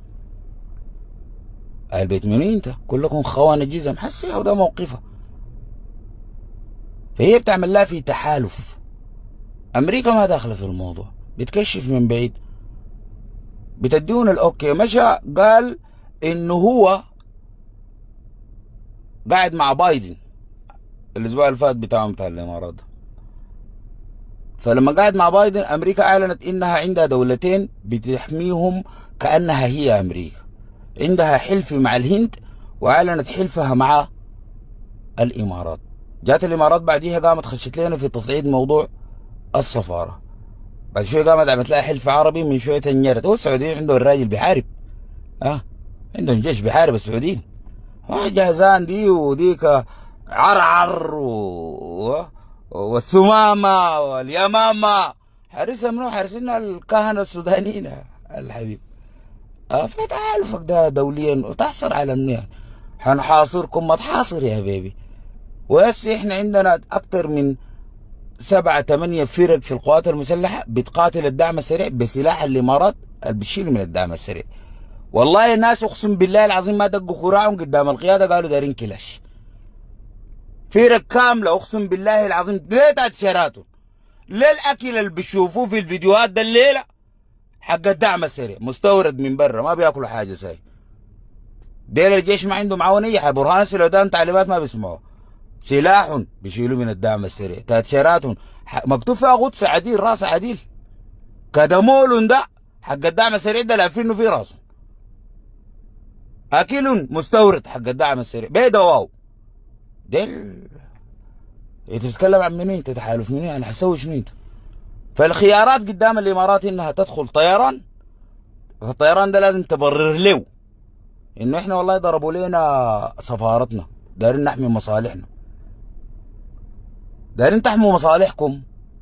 آل البيت من وين؟ انت كلكم خوانه جزم حسي، وده موقفها. فهي بتعمل لها في تحالف. امريكا ما داخله في الموضوع، بتكشف من بعيد، بتديون الاوكي. مشى قال انه هو قاعد مع بايدن الاسبوع اللي فات بتاعهم بتاع الامارات ده. فلما قاعد مع بايدن امريكا اعلنت انها عندها دولتين بتحميهم كانها هي امريكا. عندها حلف مع الهند واعلنت حلفها مع الامارات. جات الامارات بعديها قامت خشت لنا في تصعيد موضوع السفاره. بعد شويه قامت عملت لها حلف عربي، من شويه تنجرت. هو السعوديين عندهم الراجل بيحارب، اه عندهم جيش بيحارب السعوديين. اه جهزان دي وديك عرعر و... والثمامه واليمامه حارسها منو؟ حارسين الكهنه السودانيين الحبيب. اه فتعالفك ده دوليا وتحصر على منين؟ حنحاصركم، ما تحاصر يا بيبي. وهسه احنا عندنا اكثر من سبعة ثمانية فرق في القوات المسلحة بتقاتل الدعم السريع بسلاح الامارات اللي بتشيل من الدعم السريع. والله الناس اقسم بالله العظيم ما دقوا كراعهم قدام القيادة، قالوا دارين كلاش. فرق كاملة اقسم بالله العظيم. ليه تأشيراتهم؟ ليه الاكل اللي بيشوفوه في الفيديوهات ده الليلة حق الدعم السريع مستورد من برا، ما بياكلوا حاجة ساي. ديل الجيش ما عنده معاونية. برهان السودان تعليمات ما بيسمعوها. سلاح بيشيلوا من الدعم السريع، تأشيراتهم مكتوب فيها قدس عديل، راس عديل. كدمولن ده حق الدعم السريع ده لافينه في راسه. اكل مستورد حق الدعم السريع بيدا واو. ديل انت بتتكلم عن منو؟ انت تحالف منو؟ انا حسوي شنو انت؟ فالخيارات قدام الامارات انها تدخل طيران، فالطيران ده لازم تبرر له انه احنا والله ضربوا لنا سفارتنا، دايرين نحمي مصالحنا. دايرين تحموا مصالحكم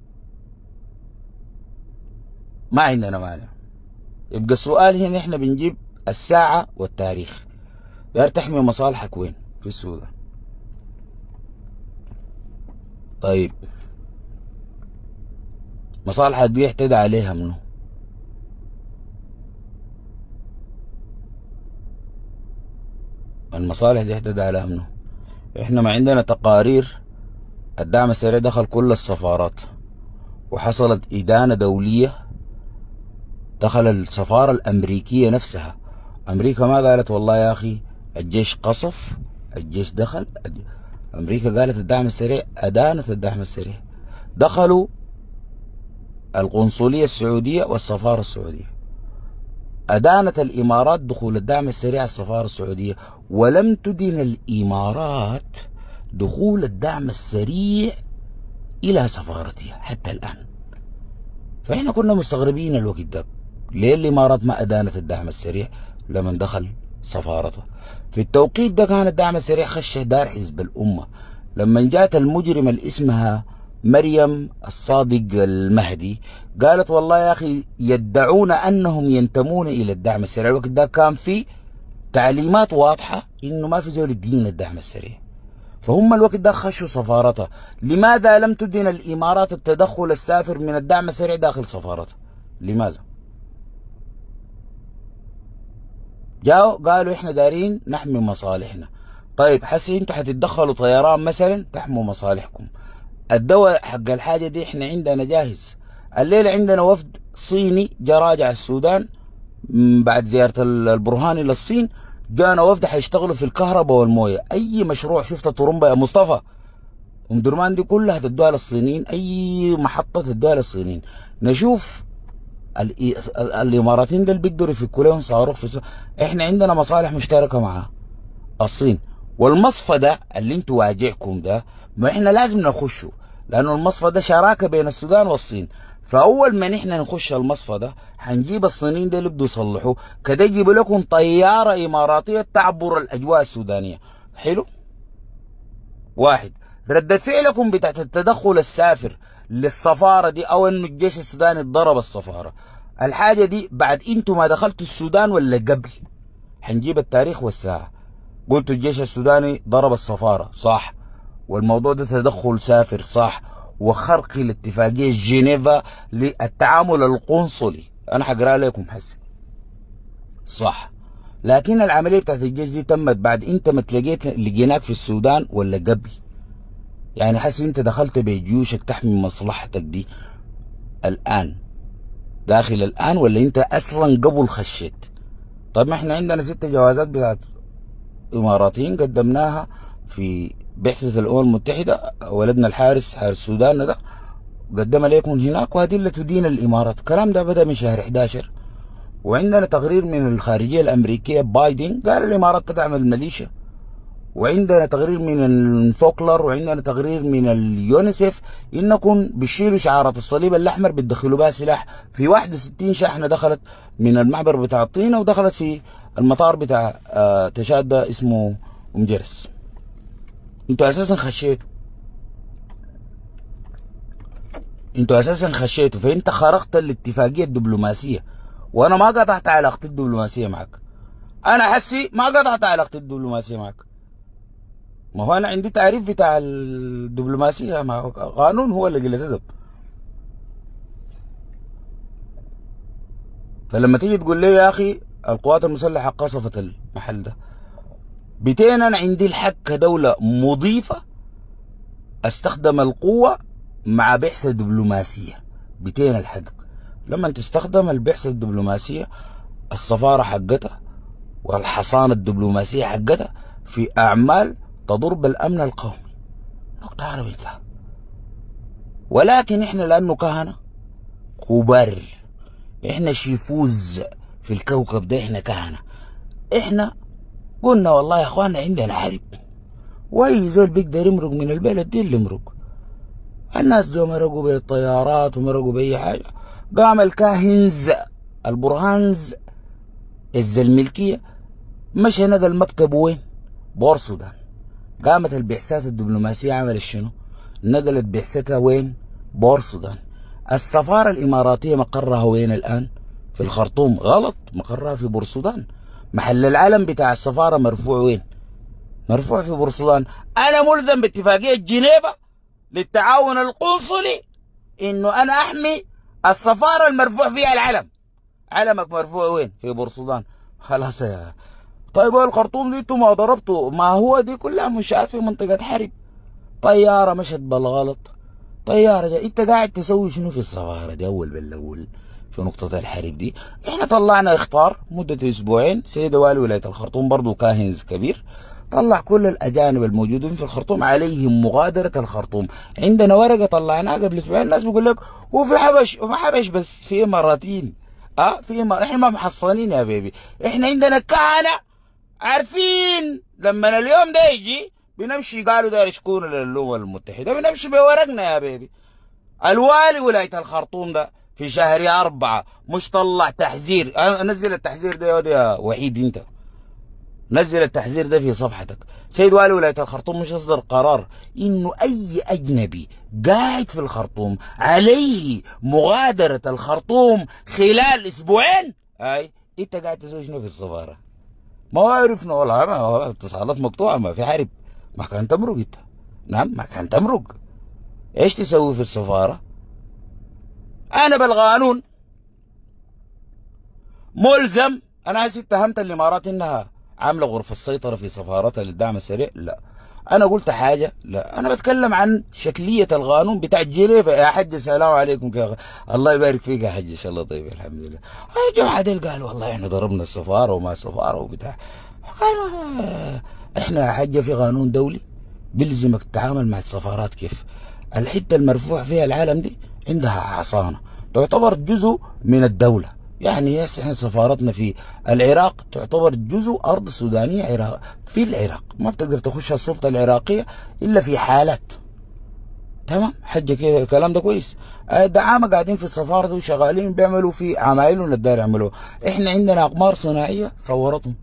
ما عندنا مانع. يبقى السؤال هنا احنا بنجيب الساعة والتاريخ. داير تحمي مصالحك وين؟ في السودان. طيب مصالحك دي اعتدى عليها منو؟ المصالح دي اعتدى عليها منو؟ احنا ما عندنا تقارير الدعم السريع دخل كل السفارات وحصلت إدانة دولية. دخل السفارة الأمريكية نفسها، أمريكا ما قالت والله يا أخي الجيش قصف، الجيش دخل. أمريكا قالت الدعم السريع، أدانت الدعم السريع. دخلوا القنصلية السعودية والسفارة السعودية. أدانت الإمارات دخول الدعم السريع السفارة السعودية، ولم تدن الإمارات دخول الدعم السريع إلى سفارتها حتى الآن. فإحنا كنا مستغربين الوقت ده، ليه الإمارات ما أدانت الدعم السريع لما دخل سفارتها؟ في التوقيت ده كان الدعم السريع خش دار حزب الأمة. لما جات المجرمة اللي اسمها مريم الصادق المهدي قالت والله يا أخي يدعون أنهم ينتمون إلى الدعم السريع. الوقت ده كان في تعليمات واضحة إنه ما في زول الدين الدعم السريع. فهم الوقت ده خشوا سفارتها. لماذا لم تدن الإمارات التدخل السافر من الدعم السريع داخل سفارتها؟ لماذا؟ جاءوا قالوا احنا دارين نحمي مصالحنا. طيب حسي انتوا حتتدخلوا طيران مثلا تحموا مصالحكم. الدواء حق الحاجة دي احنا عندنا جاهز. الليلة عندنا وفد صيني جا راجع السودان بعد زيارة البرهاني للصين. جانا وفد حيشتغلوا في الكهرباء والمويه. اي مشروع شفت طرمبه يا مصطفى ام درمان دي كلها تدوها للصينيين، اي محطه تدوها للصينيين. نشوف الاماراتيين دول بيقدروا يفكوا لهم صاروخ في السودان. احنا عندنا مصالح مشتركه مع الصين. والمصفى ده اللي انتوا واجعكم ده ما احنا لازم نخشه، لانه المصفى ده شراكه بين السودان والصين. فاول ما نحن نخش المصفى ده حنجيب الصينيين ده اللي بدوا يصلحوه كده، يجيبوا لكم طياره اماراتيه تعبر الاجواء السودانيه. حلو؟ واحد. رد فعلكم بتاعت التدخل السافر للسفاره دي او انه الجيش السوداني ضرب السفاره، الحاجه دي بعد انتوا ما دخلتوا السودان ولا قبل؟ حنجيب التاريخ والساعه. قلتوا الجيش السوداني ضرب السفاره، صح، والموضوع ده تدخل سافر، صح، وخرق الاتفاقية جنيفا للتعامل القنصلي. انا حقرا لكم حسن، صح. لكن العملية بتاعت الجيش دي تمت بعد انت ما تلاقيت لقيناك في السودان ولا قبل؟ يعني حسن انت دخلت بجيوشك تحمي مصلحتك دي الان داخل الان ولا انت اصلا قبل خشيت؟ طيب ما احنا عندنا ست جوازات بتاعت اماراتيين قدمناها في بعثة الأمم المتحدة، ولدنا الحارس حارس السودان ده قدم لكم هناك، وهذه اللي تدين الإمارات. الكلام ده بدأ من شهر احد عشر. وعندنا تقرير من الخارجية الأمريكية بايدن قال الإمارات تدعم الميليشيا، وعندنا تقرير من الفوكلر، وعندنا تقرير من اليونيسف انكم بتشيلوا شعارات الصليب الاحمر بتدخلوا بها سلاح. في واحد وستين شاحنه دخلت من المعبر بتاع الطينه ودخلت في المطار بتاع آه تشاد ده اسمه ام جرس. انتوا اساسا خشيتوا انتوا اساسا خشيتوا فانت خرقت الاتفاقيه الدبلوماسيه، وانا ما قطعت علاقتي الدبلوماسيه معك. انا حسي ما قطعت علاقتي الدبلوماسيه معك. ما هو انا عندي تعريف بتاع الدبلوماسيه، ما قانون هو اللي قلة ادب. فلما تيجي تقول لي يا اخي القوات المسلحه قصفت المحل ده، بتين انا عندي الحق كدوله مضيفه استخدم القوه مع بعثه دبلوماسيه. بتين الحق لما تستخدم البعثه الدبلوماسيه السفاره حقتها والحصانه الدبلوماسيه حقتها في اعمال تضر بالامن القومي. نقطة عربي انتهى. ولكن احنا لانه كهنة كبار، احنا شيفوز في الكوكب ده، احنا كهنة، احنا قلنا والله يا اخوانا عندنا حرب، واي زول بيقدر يمرق من البلد دي اللي يمرق. الناس جو مرقوا بالطيارات ومرقوا باي حاجة. قام الكاهنز البرهانز الزلملكية مشى نقل مكتبه وين؟ بور السودان. قامت البعثات الدبلوماسية عملت شنو؟ نقلت بعثتها وين؟ بور السودان. السفارة الإماراتية مقرها وين الآن؟ في الخرطوم. غلط، مقرها في بور السودان. محل العلم بتاع السفارة مرفوع وين؟ مرفوع في بور السودان. أنا ملزم باتفاقية جنيفة للتعاون القنصلي إنه أنا أحمي السفارة المرفوع فيها العلم. علمك مرفوع وين؟ في بور السودان. خلاص يا طيب الخرطوم دي انتوا ما ضربتوا، ما هو دي كلها منشآت في منطقة حرب. طيارة مشت بالغلط، طيارة دي. انت قاعد تسوي شنو في السفارة دي أول بالأول في نقطة الحرب دي؟ احنا طلعنا اختار مدة أسبوعين، سيد والي ولاية الخرطوم برضو كاهنز كبير طلع كل الأجانب الموجودين في الخرطوم عليهم مغادرة الخرطوم. عندنا ورقة طلعناها قبل أسبوعين، الناس بيقول لك وفي حبش وما حبش بس في إماراتيين. اه في إمارات. احنا ما محصنين يا بيبي، احنا عندنا كهنة عارفين لما اليوم ده يجي بنمشي. قالوا ده يشكون للأمم المتحدة، بنمشي بورقنا يا بيبي. الوالي ولاية الخرطوم ده في شهر أربعة مش طلع تحذير. نزل التحذير ده يا وحيد، انت نزل التحذير ده في صفحتك. سيد والي ولاية الخرطوم مش أصدر قرار إنه أي أجنبي قاعد في الخرطوم عليه مغادرة الخرطوم خلال أسبوعين. أي أنت قاعد تسوي شنو في السفارة؟ ما عرفنا والله، ما اتصالات مقطوعة، ما في حرب، ما كان تمرق انت. نعم ما كان تمرق. ايش تسوي في السفارة؟ انا بالقانون ملزم. انا هسه اتهمت الامارات انها عاملة غرفة السيطرة في سفارتها للدعم السريع، لا. انا قلت حاجة؟ لا. انا بتكلم عن شكلية القانون بتاع جنيفا. يا حج السلام عليكم، كيف الله يبارك فيك يا حج، ان شاء الله طيب الحمد لله. الجماعة ديل قالوا والله احنا ضربنا السفارة وما السفارة وبتاع. احنا يا حجة في قانون دولي بيلزمك تتعامل مع السفارات كيف؟ الحتة المرفوع فيها العالم دي عندها حصانة، تعتبر جزء من الدولة. يعني احنا سفارتنا في العراق تعتبر جزء ارض سودانية عراق في العراق، ما بتقدر تخش السلطة العراقية الا في حالات. تمام حجة كده الكلام ده كويس. الدعامة قاعدين في السفارة دي وشغالين بيعملوا في عمايلهم الدار يعملوها. احنا عندنا اقمار صناعية صورتهم،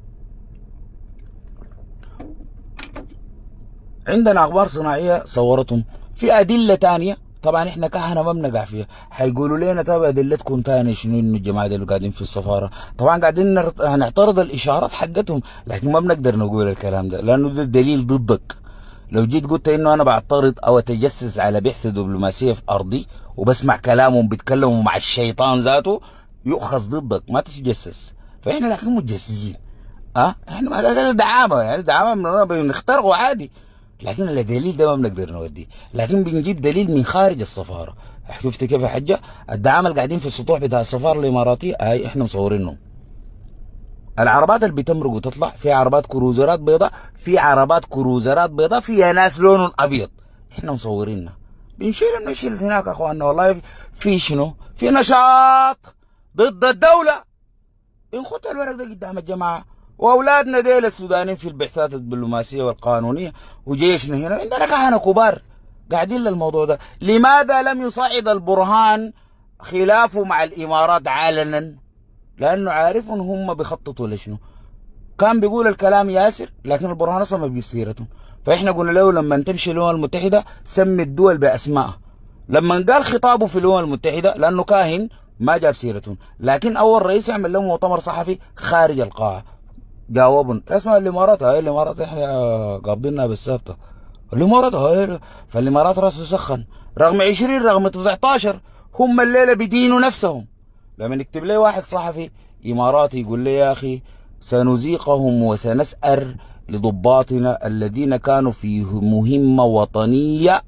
عندنا اقمار صناعية صورتهم في ادلة تانية. طبعا احنا كهنة ما بنقع فيها. حيقولوا لنا طب ادلتكم تاني شنو؟ انه الجماعة اللي قاعدين في السفارة طبعا قاعدين هنعترض الاشارات حقتهم، لكن ما بنقدر نقول الكلام ده لانه ده دليل ضدك. لو جيت قلت انه انا بعترض او اتجسس على بعثة دبلوماسية في ارضي وبسمع كلامهم بيتكلموا مع الشيطان ذاته يؤخذ ضدك، ما تتجسس. فاحنا لكن متجسسين. اه احنا ما دعامة، يعني دعامة بنخترقوا عادي، لكن الدليل ده ما بنقدر نوديه، لكن بنجيب دليل من خارج السفارة. شفت كيف يا حجة؟ الدعامة اللي قاعدين في السطوح بتاع السفارة الاماراتية هاي احنا مصورينهم. العربات اللي بتمرق وتطلع في عربات كروزرات بيضاء، في عربات كروزرات بيضاء فيها ناس لونهم ابيض، احنا مصورينها بنشيل بنشيل هناك يا اخواننا. والله في شنو؟ في نشاط ضد الدولة، بنخد الورق ده قدام الجماعة. واولادنا ديل السودانيين في البعثات الدبلوماسية والقانونية وجيشنا هنا عندنا كهنة كبار قاعدين للموضوع ده. لماذا لم يصعد البرهان خلافه مع الامارات علنا؟ لانه عارفون هم بيخططوا لشنو. كان بيقول الكلام ياسر لكن البرهان اصلا ما بيجيب سيرتهم. فاحنا قلنا له لما تمشي الامم المتحده سمي الدول باسمائها. لما قال خطابه في الامم المتحده لانه كاهن ما جاب سيرتهم، لكن اول رئيس يعمل له مؤتمر صحفي خارج القاعه جاوبهم. اسمع الامارات، هاي الامارات احنا قابضينها بالثابته. الامارات هاي، فالامارات راسه سخن رغم عشرين رغم تسعتاشر هم الليله بدينوا نفسهم. لما يكتب لي واحد صحفي اماراتي يقول لي يا اخي سنذيقهم وسنسأر لضباطنا الذين كانوا في مهمة وطنية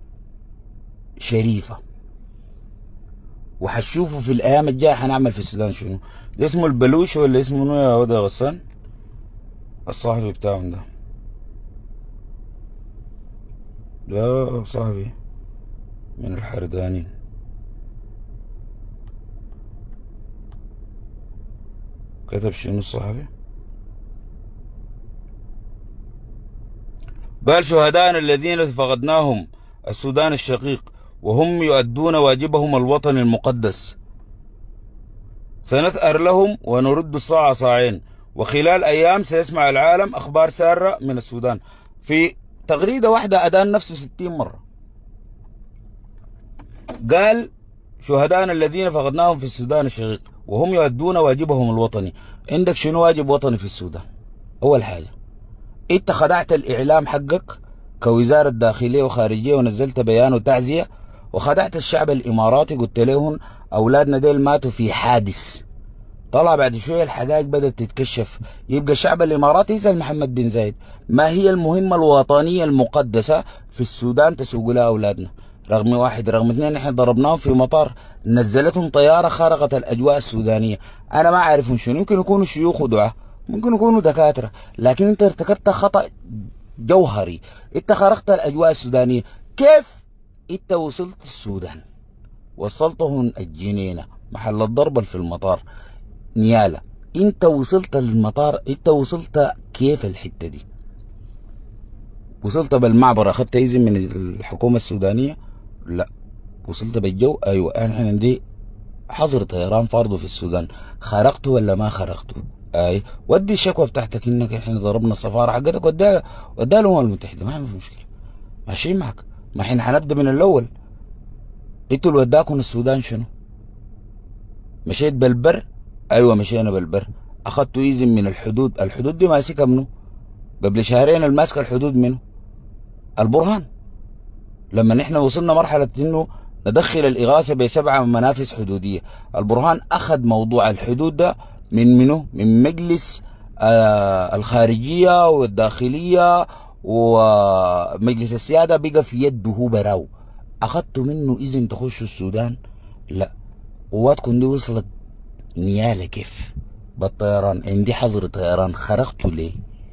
شريفة، وحتشوفوا في الايام الجاية حنعمل في السودان شنو. ده اسمه البلوش ولا اسمه منو يا هدى غسان الصحفي بتاعهم ده؟ ده صحفي من الحردانين. كتب شنو الصحفي؟ قال شهدائنا الذين فقدناهم السودان الشقيق وهم يؤدون واجبهم الوطني المقدس سنثأر لهم ونرد الصاع صاعين، وخلال أيام سيسمع العالم أخبار سارة من السودان. في تغريدة واحدة أدان نفسه ستين مرة. قال شهدائنا الذين فقدناهم في السودان الشقيق وهم يؤدون واجبهم الوطني. عندك شنو واجب وطني في السودان؟ أول حاجة انت خدعت الإعلام حقك كوزارة داخلية وخارجية ونزلت بيان وتعزية، وخدعت الشعب الإماراتي قلت لهم أولادنا ديل ماتوا في حادث. طلع بعد شوية الحقائق بدأت تتكشف. يبقى الشعب الإماراتي يسأل محمد بن زايد ما هي المهمة الوطنية المقدسة في السودان تسوق لها أولادنا؟ رقم واحد. رقم اثنين احنا ضربناهم في مطار نزلتهم طيارة خارقت الأجواء السودانية. أنا ما أعرفهم شنو، يمكن يكونوا شيوخ ودعاة، ممكن يكونوا دكاترة، لكن أنت ارتكبت خطأ جوهري. أنت خرقت الأجواء السودانية. كيف أنت وصلت السودان؟ وصلتهم الجنينة محل الضرب في المطار نيالا. أنت وصلت للمطار، أنت وصلت كيف الحتة دي؟ وصلت بالمعبر أخذت إذن من الحكومة السودانية؟ لا. وصلت بالجو؟ أيوة. أنا عندي حظر طيران فرضه في السودان. خرقته ولا ما خرقته؟ اي ودي الشكوى بتاعتك انك احنا ضربنا السفاره حقتك وديها وديها الامم المتحده، ما في مشكله، ماشيين معك. ما احنا حنبدا من الاول. انتوا اللي وداكم السودان شنو؟ مشيت بالبر؟ ايوه مشينا بالبر. اخذتوا اذن من الحدود. الحدود دي ماسكها منو؟ قبل شهرين الماسكه الحدود منو؟ البرهان. لما نحن وصلنا مرحله انه ندخل الاغاثه بسبعه منافذ حدوديه، البرهان اخذ موضوع الحدود ده من منو؟ من مجلس آه الخارجية والداخلية ومجلس السيادة، بقى في يده هو براو. أخذتوا منه إذن تخشوا السودان؟ لا. قواتكم دي وصلت نيالة كيف؟ بالطيران. عندي حظر طيران، خرقتوا ليه؟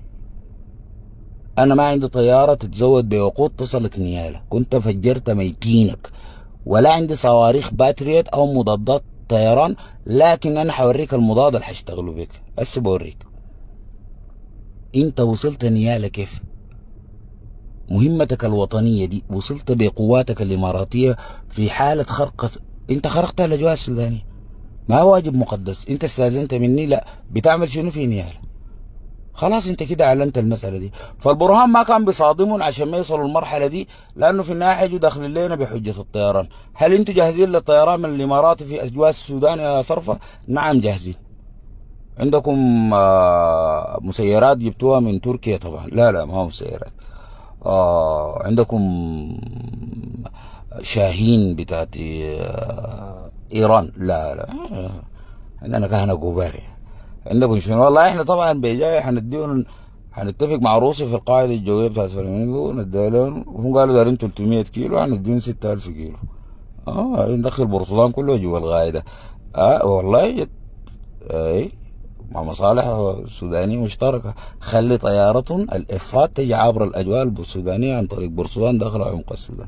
أنا ما عندي طيارة تتزود بوقود تصلك نيالة، كنت فجرت ميتينك. ولا عندي صواريخ باتريوت أو مضادات طيران، لكن انا حوريك المضاد اللي حيشتغلوا بيك. هسه بوريك. انت وصلت نيالة كيف؟ مهمتك الوطنية دي وصلت بقواتك الاماراتية في حالة خرق. انت خرقت الاجواء السودانية، ما هو واجب مقدس. انت استاذنت مني؟ لا. بتعمل شنو في نيالة؟ خلاص انت كده اعلنت المسألة دي. فالبرهان ما كان بيصادمون عشان ما يوصلوا المرحلة دي، لانه في النهاية حيجوا داخلين لنا بحجة الطيران. هل انتوا جاهزين للطيران من الامارات في اجواء السودان يا صرفة؟ نعم جاهزين. عندكم مسيرات جبتوها من تركيا طبعا؟ لا لا ما هو مسيرات. آه عندكم شاهين بتاعت ايران؟ لا لا عندنا كهنة كبار. عندكم شنو؟ والله احنا طبعا بجاي حنديهم، حنتفق مع روسيا في القاعده الجويه بتاعت فلامينجو نديها لهم، وهم قالوا دارين ثلاثمية كيلو حنديهم ستة آلاف كيلو. اه ندخل برسلان كله جوا القاعده. اه والله جد. اي مع مصالح سودانية مشتركة. خلي طيارتهم الإفات تجي عبر الأجواء السودانية عن طريق بورسودان داخل عمق السودان.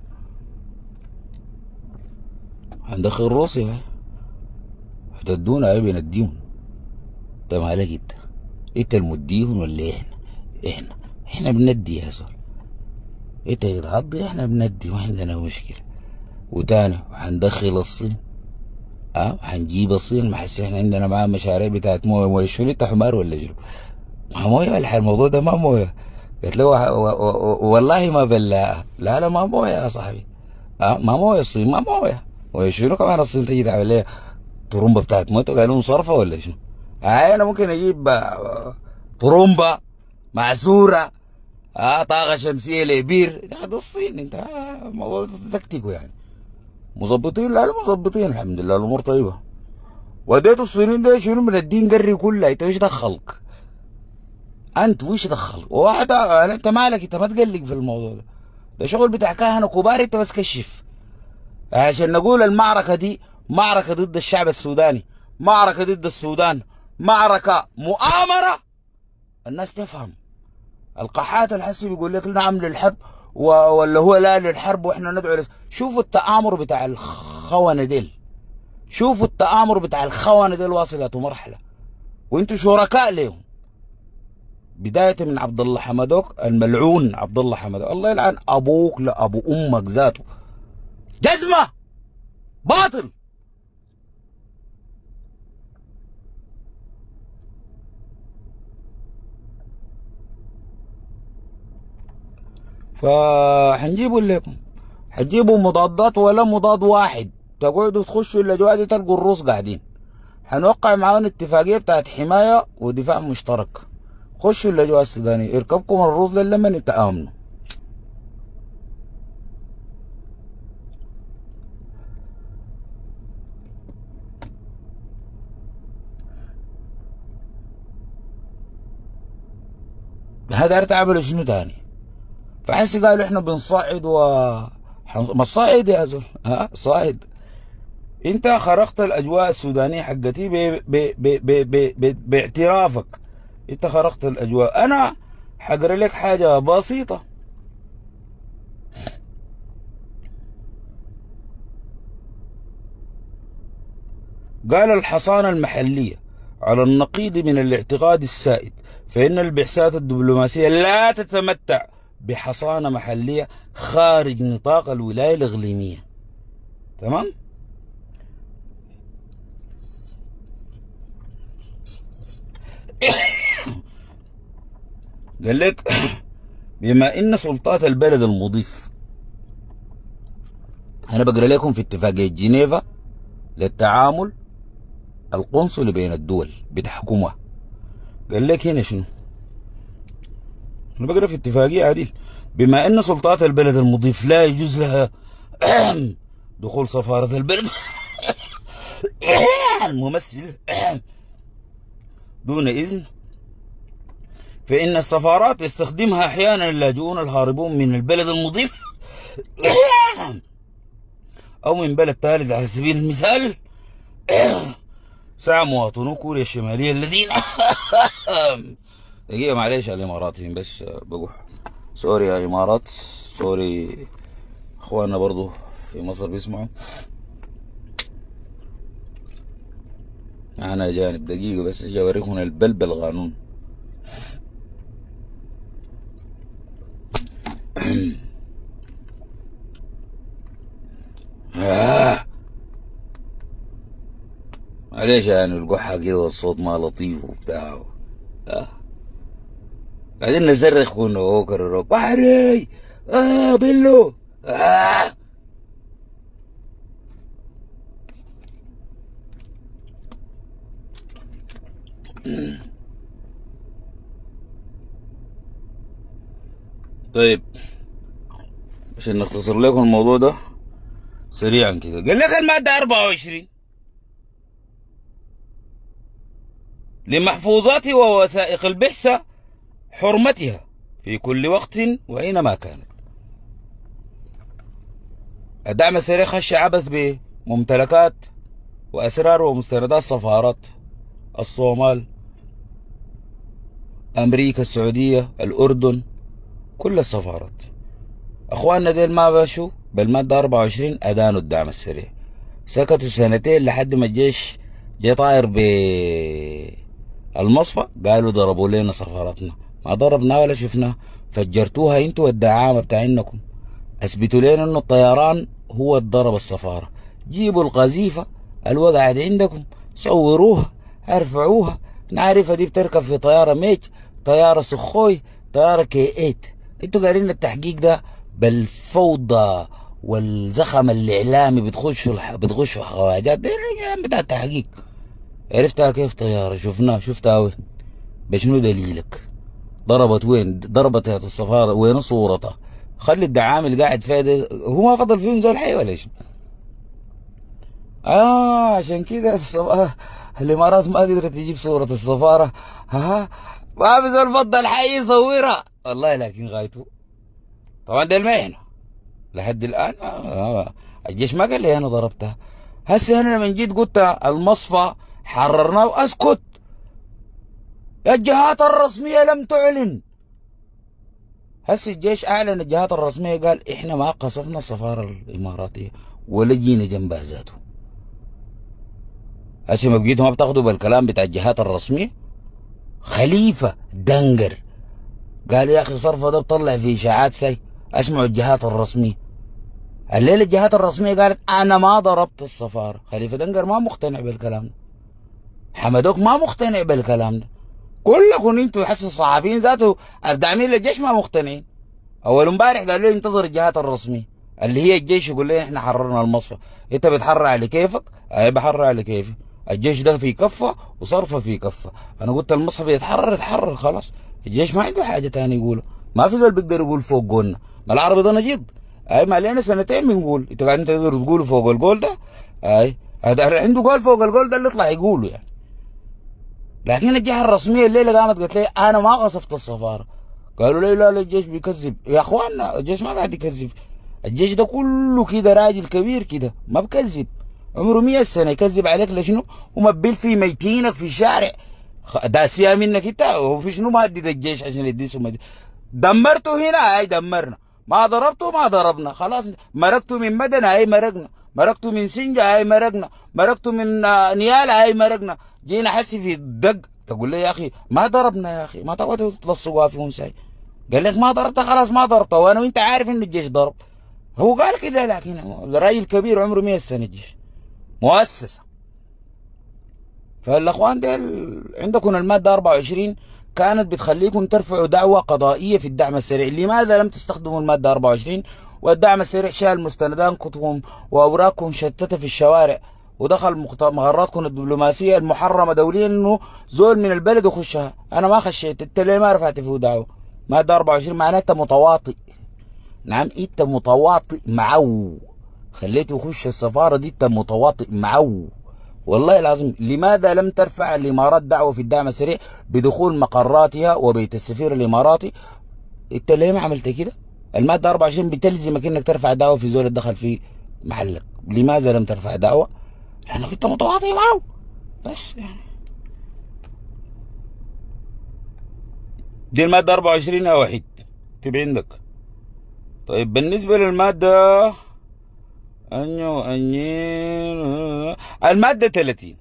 هندخل روسيا هتدونا ايه؟ بنديهم. انت مالك انت؟ انت المديهم ولا احنا؟ احنا احنا بندي يا زول. انت بتعضي احنا بندي ما عندنا مشكلة. وتاني هندخل الصين. اه هنجيب الصين. ما حس احنا عندنا معاه مشاريع بتاعت مويه. مويه شنو؟ انت حمار ولا شنو؟ ما مويه ولا الموضوع ده ما مويه. قلت له والله ما بلاها. لا لا ما مويه يا صاحبي. اه ما مويه الصين ما مويه. مويه شنو كمان الصين تجي تعمل ليه طرمبه بتاعت موته؟ قالوا صرفه ولا شنو؟ آه انا ممكن اجيب طرمبه معسوره اه طاقه شمسيه لبير. هذا الصين انت آه موضوع تكتيكه يعني. مظبطين؟ لا لا مظبطين الحمد لله الامور طيبه. وديتوا الصينيين ده شنو من الدين قري كلها؟ انت ايش دخلك؟ انت وش دخلك؟ واحد انت مالك؟ انت ما تقلق في الموضوع ده. ده شغل بتاع كهنه كبار. انت بس كشف عشان نقول المعركه دي معركه ضد الشعب السوداني، معركه ضد السودان، معركه مؤامره. الناس تفهم. القحات الحسي بيقول لك نعم للحرب ولا هو لا للحرب واحنا ندعو لس... شوفوا التآمر بتاع الخونه ديل. شوفوا التآمر بتاع الخونه ديل واصله مرحله وانتوا شركاء لهم. بدايه من عبد الله حمدوك الملعون عبد الله حمدوك، الله يلعن ابوك لابو امك ذاته. جزمه باطل. فحنجيبوا لكم حتجيبوا مضادات ولا مضاد واحد تقعدوا تخشوا الاجواء دي تلقوا الروس قاعدين. حنوقع معاهم اتفاقيه بتاعت حمايه ودفاع مشترك. خشوا الاجواء السودانيه يركبكم الروس ده لما نتآمنوا. هذا تعملوا شنو تاني؟ فحس قالوا احنا بنصعد و ما صاعد يا زول. ها صاعد. انت خرقت الاجواء السودانيه حقتي ب... ب... ب... ب... ب... ب... باعترافك. انت خرقت الاجواء. انا حقرا لك حاجه بسيطه. قال الحصانه المحليه على النقيض من الاعتقاد السائد فإن البعثات الدبلوماسية لا تتمتع بحصانة محلية خارج نطاق الولاية الإقليمية. تمام؟ قال لك بما إن سلطات البلد المضيف. أنا بقرأ لكم في اتفاقية جنيفا للتعامل القنصلي بين الدول بتحكمها. قال لك هنا شنو؟ أنا بقرأ في اتفاقية عديل. بما أن سلطات البلد المضيف لا يجوز لها دخول سفارة البلد الممثل دون إذن، فإن السفارات يستخدمها أحيانا اللاجئون الهاربون من البلد المضيف أو من بلد ثالث. على سبيل المثال ساعة مواطنو كوريا الشمالية الذين دقيقة معلش على الإماراتيين بس بقول سوري يا إمارات، سوري إخواننا برضو في مصر بيسمعوا معنا جانب. دقيقة بس اجي اوريكم البلبل قانون. آه. معلش يعني القحة كده والصوت ما لطيف وبتاع. آه. قاعدين نصرخ كنا اوكر روك بحري اه بلو آه. طيب عشان نختصر لكم الموضوع ده سريعا كده. قال لك المادة أربعة وعشرين لمحفوظات ووثائق البعثة حرمتها في كل وقت وأينما كانت. الدعم السريع خش عبث بممتلكات وأسرار ومستندات سفارات الصومال أمريكا، السعودية، الأردن، كل السفارات. أخواننا ديل ما باشوا بالمادة أربعة وعشرين أدانوا الدعم السريع، سكتوا سنتين لحد ما الجيش جاي طاير بالمصفى قالوا ضربوا لنا سفارتنا. ما ضربنا ولا شفناه، فجرتوها انتوا والدعامة بتاعينكم. اثبتوا لنا انه الطيران هو الضرب السفارة. جيبوا القذيفة الوقعت عندكم، صوروها، ارفعوها، نعرفها دي بتركب في طيارة ميج، طيارة سخوي، طيارة كي ثمانية. انتوا قايلين التحقيق ده بالفوضى والزخم الاعلامي بتخشوا الح... بتخشوا حواجات دي بتاع التحقيق. عرفتها كيف طيارة؟ شفناها. شفتها وين؟ بشنو دليلك؟ ضربت وين؟ ضربت السفارة وين صورتها؟ خلي الدعام اللي قاعد فيها ده هو ما فضل فيهم زول حي ولا ايش؟ اه عشان كده الصف... الامارات ما قدرت تجيب صورة السفارة. ها ما في زول فضل حي يصورها والله. لكن غايته طبعا ده ما هنا لحد الان. آه. الجيش ما قال لي انا ضربتها. هسه انا لما جيت قلت المصفى حررناه واسكت، الجهات الرسمية لم تعلن. هسه الجيش اعلن، الجهات الرسمية قال احنا ما قصفنا السفارة الاماراتية ولا جينا جنبها ذاته. هسه ما بقيتوا ما بتاخدوا بالكلام بتاع الجهات الرسمية. خليفة دنقر قال يا اخي صرفة ده بطلع في اشاعات سي. اسمعوا الجهات الرسمية. الليلة الجهات الرسمية قالت انا ما ضربت السفارة. خليفة دنقر ما مقتنع بالكلام ده، حمدوك ما مقتنع بالكلام ده، كلكم انتوا حسوا الصحفيين ذاته الداعمين للجيش ما مقتنعين. اول امبارح قالوا لي انتظر الجهات الرسمية اللي هي الجيش يقول لي احنا حررنا المصفى. انت بتحرر على كيفك؟ اي بحرر على كيفي. الجيش ده في كفة وصرفة في كفة. انا قلت المصحف يتحرر يتحرر خلاص. الجيش ما عنده حاجة تاني يقوله. ما في زول بيقدر يقول فوق قولنا. ما العربي ده نجيض. اي ما علينا سنتين بنقول. انتوا قاعدين تقدروا تقولوا فوق القول ده؟ اي هذا عنده قول فوق القول ده اللي يطلع يقوله يعني. لكن الجهه الرسميه الليله قامت قالت لي انا ما قصفت السفاره. قالوا لي لا لا الجيش بيكذب. يا اخواننا الجيش ما قاعد يكذب. الجيش ده كله كده راجل كبير كده ما بكذب. عمره مية سنه يكذب عليك لشنو؟ ومبيل في ميتينك في الشارع داسيها منك انت. وفي شنو مهدد الجيش عشان يديسوا مد... دمرته هنا اي دمرنا. ما ضربته ما ضربنا خلاص. مرقته من مدنة اي مرقنا. مرقته من سنجة اي مرقنا. مرقته من نيالة اي مرقنا. جينا حسي في الدق تقول لي يا اخي ما ضربنا يا اخي ما تقعدوا تلصقوا فيهم ساي. قال لك ما ضربتها خلاص ما ضربتها وانا وانت عارف ان الجيش ضرب. هو قال كده لكن راجل كبير عمره مية سنة الجيش مؤسسة. فالاخوان ديل عندكم المادة أربعة وعشرين كانت بتخليكم ترفعوا دعوة قضائية في الدعم السريع. لماذا لم تستخدموا المادة أربعة وعشرين والدعم السريع شال مستنداتكم واوراقكم شتتة في الشوارع ودخل مغراتكم الدبلوماسية المحرمة دوليا انه زول من البلد يخشها؟ انا ما خشيت. انت ليه ما رفعت فيه دعوة؟ مادة أربعة وعشرين معناها انت متواطئ. نعم انت متواطئ معه. خليته يخش السفارة دي انت متواطئ معه والله العظيم. لماذا لم ترفع الامارات دعوه في الدعم السريع بدخول مقراتها وبيت السفير الاماراتي؟ انت ليه ما عملت كده؟ الماده أربعة وعشرين بتلزمك انك ترفع دعوه في زول دخل في محلك. لماذا لم ترفع دعوه؟ لانك انت متواطئ معه بس يعني. دي الماده أربعة وعشرين يا وحيد تبقى عندك. طيب بالنسبه للماده أنيو أنيين المادة ثلاثين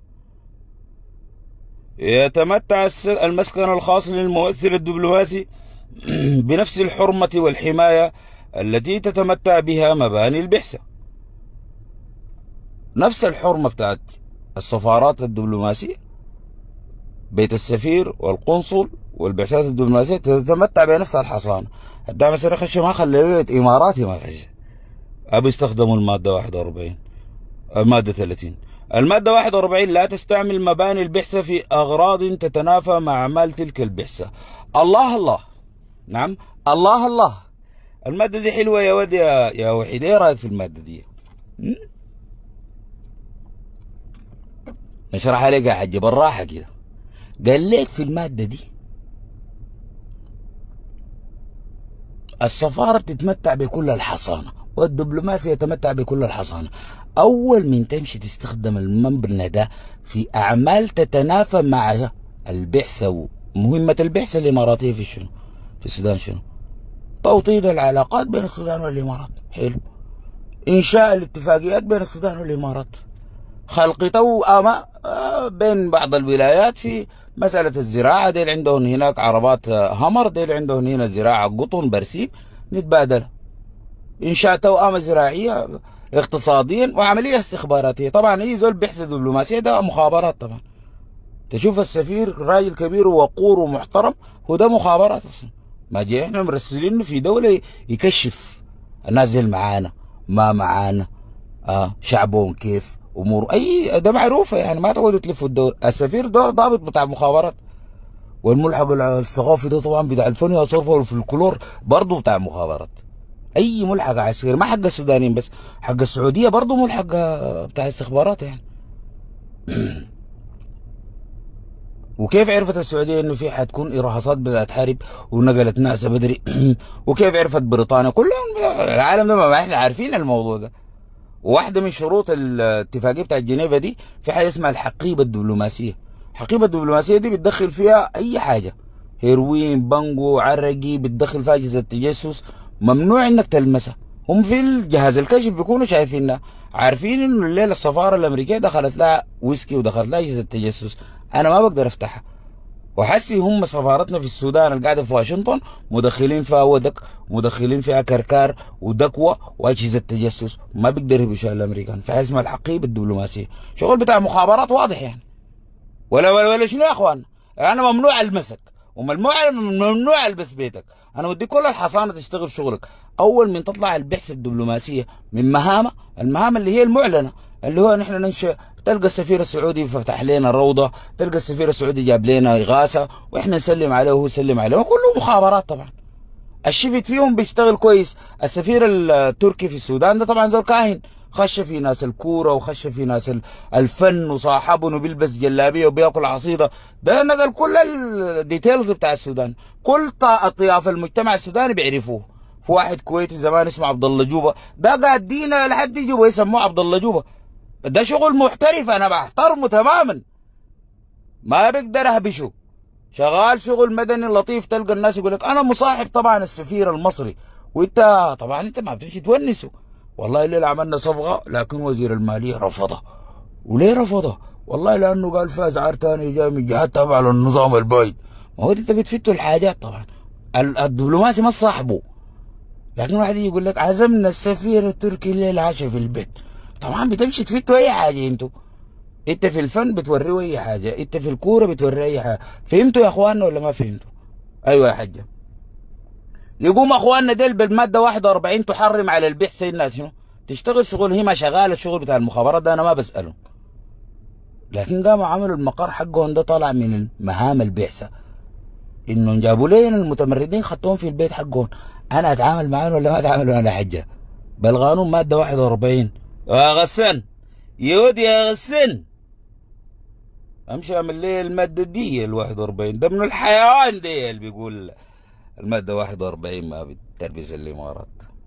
يتمتع المسكن الخاص للممثل الدبلوماسي بنفس الحرمة والحماية التي تتمتع بها مباني البعثة. نفس الحرمة بتاعت السفارات الدبلوماسية، بيت السفير والقنصل والبعثات الدبلوماسية تتمتع بنفس الحصانة. الدعم السريع خش ما خلي بيت إماراتي ما خش. أبي استخدموا المادة واحد وأربعين المادة ثلاثين. المادة واحد وأربعين لا تستعمل مباني البعثة في أغراض تتنافى مع أعمال تلك البعثة. الله الله. نعم الله الله. المادة دي حلوة يا ود يا يا وحيد. ايه رأيك في المادة دي؟ نشرح عليك يا حجي بالراحة كده. قال لك في المادة دي السفارة تتمتع بكل الحصانة والدبلوماسي يتمتع بكل الحصانة. أول من تمشي تستخدم المبنى ده في أعمال تتنافى مع البعثة مهمة البعثة الإماراتية في شنو؟ في السودان شنو؟ توطيد العلاقات بين السودان والإمارات. حلو. إنشاء الاتفاقيات بين السودان والإمارات. خلق توأمة بين بعض الولايات في مسألة الزراعة. ديل عندهم هناك عربات همر، ديل عندهم هنا زراعة قطن برسيم، نتبادل. إنشاء توأمة زراعية اقتصاديا وعملية استخباراتية. طبعا أي زول بيحسد دبلوماسية ده مخابرات. طبعا تشوف السفير راجل كبير ووقور ومحترم، هو ده مخابرات أصلا. ما جاي احنا مرسلينه في دولة يكشف الناس دي معانا ما معانا، اه شعبهم كيف امور اي ده معروفه يعني. ما تقعدوا تلفوا الدور. السفير ده ضابط بتاع مخابرات، والملحق الثقافي ده طبعا بتاع الفن والصرف والفلكلور برضه بتاع مخابرات. اي ملحق عسكري، ما حق السودانيين بس، حق السعوديه برضه ملحق بتاع استخبارات يعني. وكيف عرفت السعوديه انه في حتكون ارهاصات بدات تحارب ونقلت ناسها بدري؟ وكيف عرفت بريطانيا؟ كلهم العالم ده ما احنا عارفين الموضوع ده. واحدة من شروط الاتفاقية بتاعت جنيفا دي في حاجة اسمها الحقيبة الدبلوماسية. الحقيبة الدبلوماسية دي بتدخل فيها أي حاجة، هيروين، بانجو، عرقي، بتدخل فيها أجهزة تجسس، ممنوع إنك تلمسها. هم في الجهاز الكشف بيكونوا شايفينها، عارفين إنه الليلة السفارة الأمريكية دخلت لها ويسكي ودخلت لها أجهزة تجسس، أنا ما بقدر أفتحها. وحسي هم سفارتنا في السودان القاعده في واشنطن مدخلين فيها ودك، مدخلين فيها كركار ودكوه واجهزه تجسس، ما بيقدر يبشوا الامريكان. في حاجه اسمها الحقيبه الدبلوماسيه، شغل بتاع مخابرات واضح يعني. ولا ولا, ولا شنو يا اخوان؟ انا ممنوع المسك وممنوع ممنوع البس بيتك، انا ودي كل الحصانه تشتغل شغلك. اول من تطلع البعثه الدبلوماسيه من مهامه، المهام اللي هي المعلنه، اللي هو نحن ننشئ، تلقى السفير السعودي فتح لنا روضه، تلقى السفير السعودي جاب لنا اغاثه واحنا نسلم عليه وهو يسلم عليه، وكله مخابرات طبعا. الشفت فيهم بيشتغل كويس. السفير التركي في السودان ده طبعا زول كاهن، خش في ناس الكوره وخش في ناس الفن وصاحبهم وبيلبس جلابيه وبياكل عصيده، ده نقل كل الديتيلز بتاع السودان، كل اطياف المجتمع السوداني بيعرفوه. في واحد كويتي زمان اسمه عبد الله جوبه، ده قاعدين لحد جوبه يسموه عبد الله جوبه، ده شغل محترف انا بحترمه تماما، ما بقدر اهبشه، شغال شغل مدني لطيف. تلقى الناس يقول لك انا مصاحب طبعا السفير المصري، وانت طبعا انت ما بتمشي تونسه. والله الليله عملنا صفقه لكن وزير الماليه رفضها. وليه رفضها؟ والله لانه قال فيها اسعار ثانيه جاي من جهات تابعه للنظام البايد. ما هو انت بتفتوا الحاجات طبعا. الدبلوماسي ما صاحبه، لكن واحد يقول لك عزمنا السفير التركي الليله عشاء في البيت. طبعا بتمشي تفتوا اي حاجه. انتوا انت في الفن بتوريه اي حاجه، انت في الكوره بتوريه اي حاجه. فهمتوا يا اخواننا ولا ما فهمتوا؟ ايوه يا حجه. يقوم اخواننا ديل بالماده واحد وأربعين تحرم على البعثه انها شنو؟ تشتغل شغل. هي ما شغاله الشغل بتاع المخابرات ده، انا ما بسالهم. لكن قاموا عملوا المقر حقهم ده طالع من مهام البعثه، انهم جابوا لي المتمردين خدتهم في البيت حقهم. انا اتعامل معاهم ولا ما اتعامل معاهم يا حجه؟ بالقانون ماده واحد وأربعين. يا غسان يود يا غسان امشي اعمل لي الماده دي ال واحد وأربعين، ده من الحيوان دي اللي بيقول الماده واحد وأربعين ما بتربيز الامارات.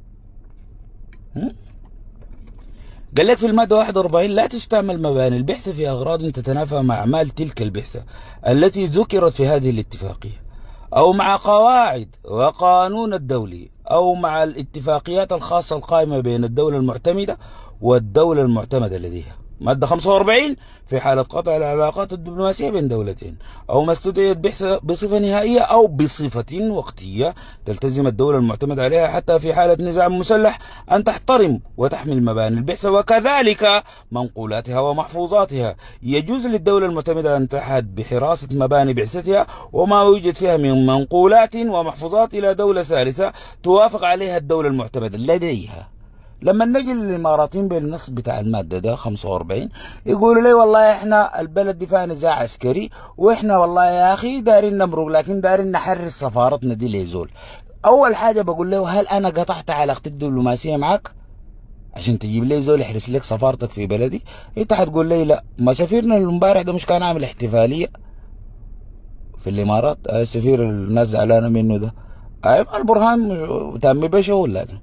قال لك في الماده واحد وأربعين لا تستعمل مباني البعثه في اغراض تتنافى مع اعمال تلك البعثه التي ذكرت في هذه الاتفاقيه، او مع قواعد وقانون الدولي، او مع الاتفاقيات الخاصه القائمه بين الدوله المعتمده والدوله المعتمده لديها. مادة خمسة وأربعين في حالة قطع العلاقات الدبلوماسية بين دولتين، أو ما استدعيت بعثة بصفة نهائية أو بصفة وقتية، تلتزم الدولة المعتمد عليها حتى في حالة نزاع مسلح أن تحترم وتحمل مباني البعثة وكذلك منقولاتها ومحفوظاتها. يجوز للدولة المعتمدة أن تحد بحراسة مباني بعثتها وما يوجد فيها من منقولات ومحفوظات إلى دولة ثالثة توافق عليها الدولة المعتمدة لديها. لما نجي للاماراتيين بالنص بتاع الماده ده خمسة وأربعين يقولوا لي والله احنا البلد دي فيها نزاع عسكري، واحنا والله يا اخي دارين نمرق، لكن دارين نحرس سفارتنا دي ليزول. اول حاجه بقول له هل انا قطعت علاقتي الدبلوماسيه معك عشان تجيب لي زول يحرس لك سفارتك في بلدي؟ انت حتقول لي لا. ما سفيرنا امبارح ده مش كان عامل احتفاليه في الامارات؟ السفير الناس زعلانه منه ده ايوه البرهان تم بشغل، لكن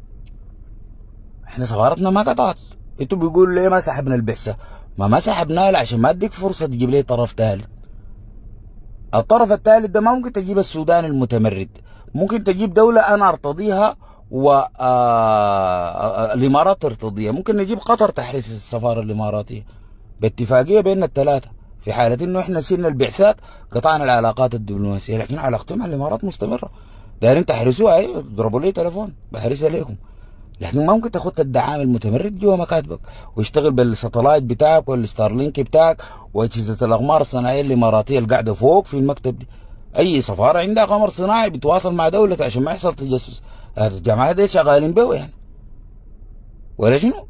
احنا سفارتنا ما قطعت. انتوا بيقولوا ليه ما سحبنا البعثه؟ ما ما سحبناها عشان ما اديك فرصه تجيب لي طرف ثالث. الطرف الثالث ده ما ممكن تجيب السودان المتمرد، ممكن تجيب دولة أنا أرتضيها والإمارات ترتضيها. ممكن نجيب قطر تحرس السفارة الإماراتية باتفاقية بين الثلاثة، في حالة إنه إحنا شلنا البعثات قطعنا العلاقات الدبلوماسية، لكن علاقتهم مع الإمارات مستمرة. دايرين تحرسوها، أيوة اضربوا لي تليفون بحرسها لكم، لكن ما ممكن تاخد الدعام المتمرد جوا مكاتبك ويشتغل بالستلايت بتاعك والستارلينك بتاعك واجهزه الاقمار الصناعيه الاماراتيه اللي قاعده فوق في المكتب دي. اي سفاره عندها قمر صناعي بيتواصل مع دولته عشان ما يحصل تجسس. الجماعه دي شغالين به يعني ولا شنو؟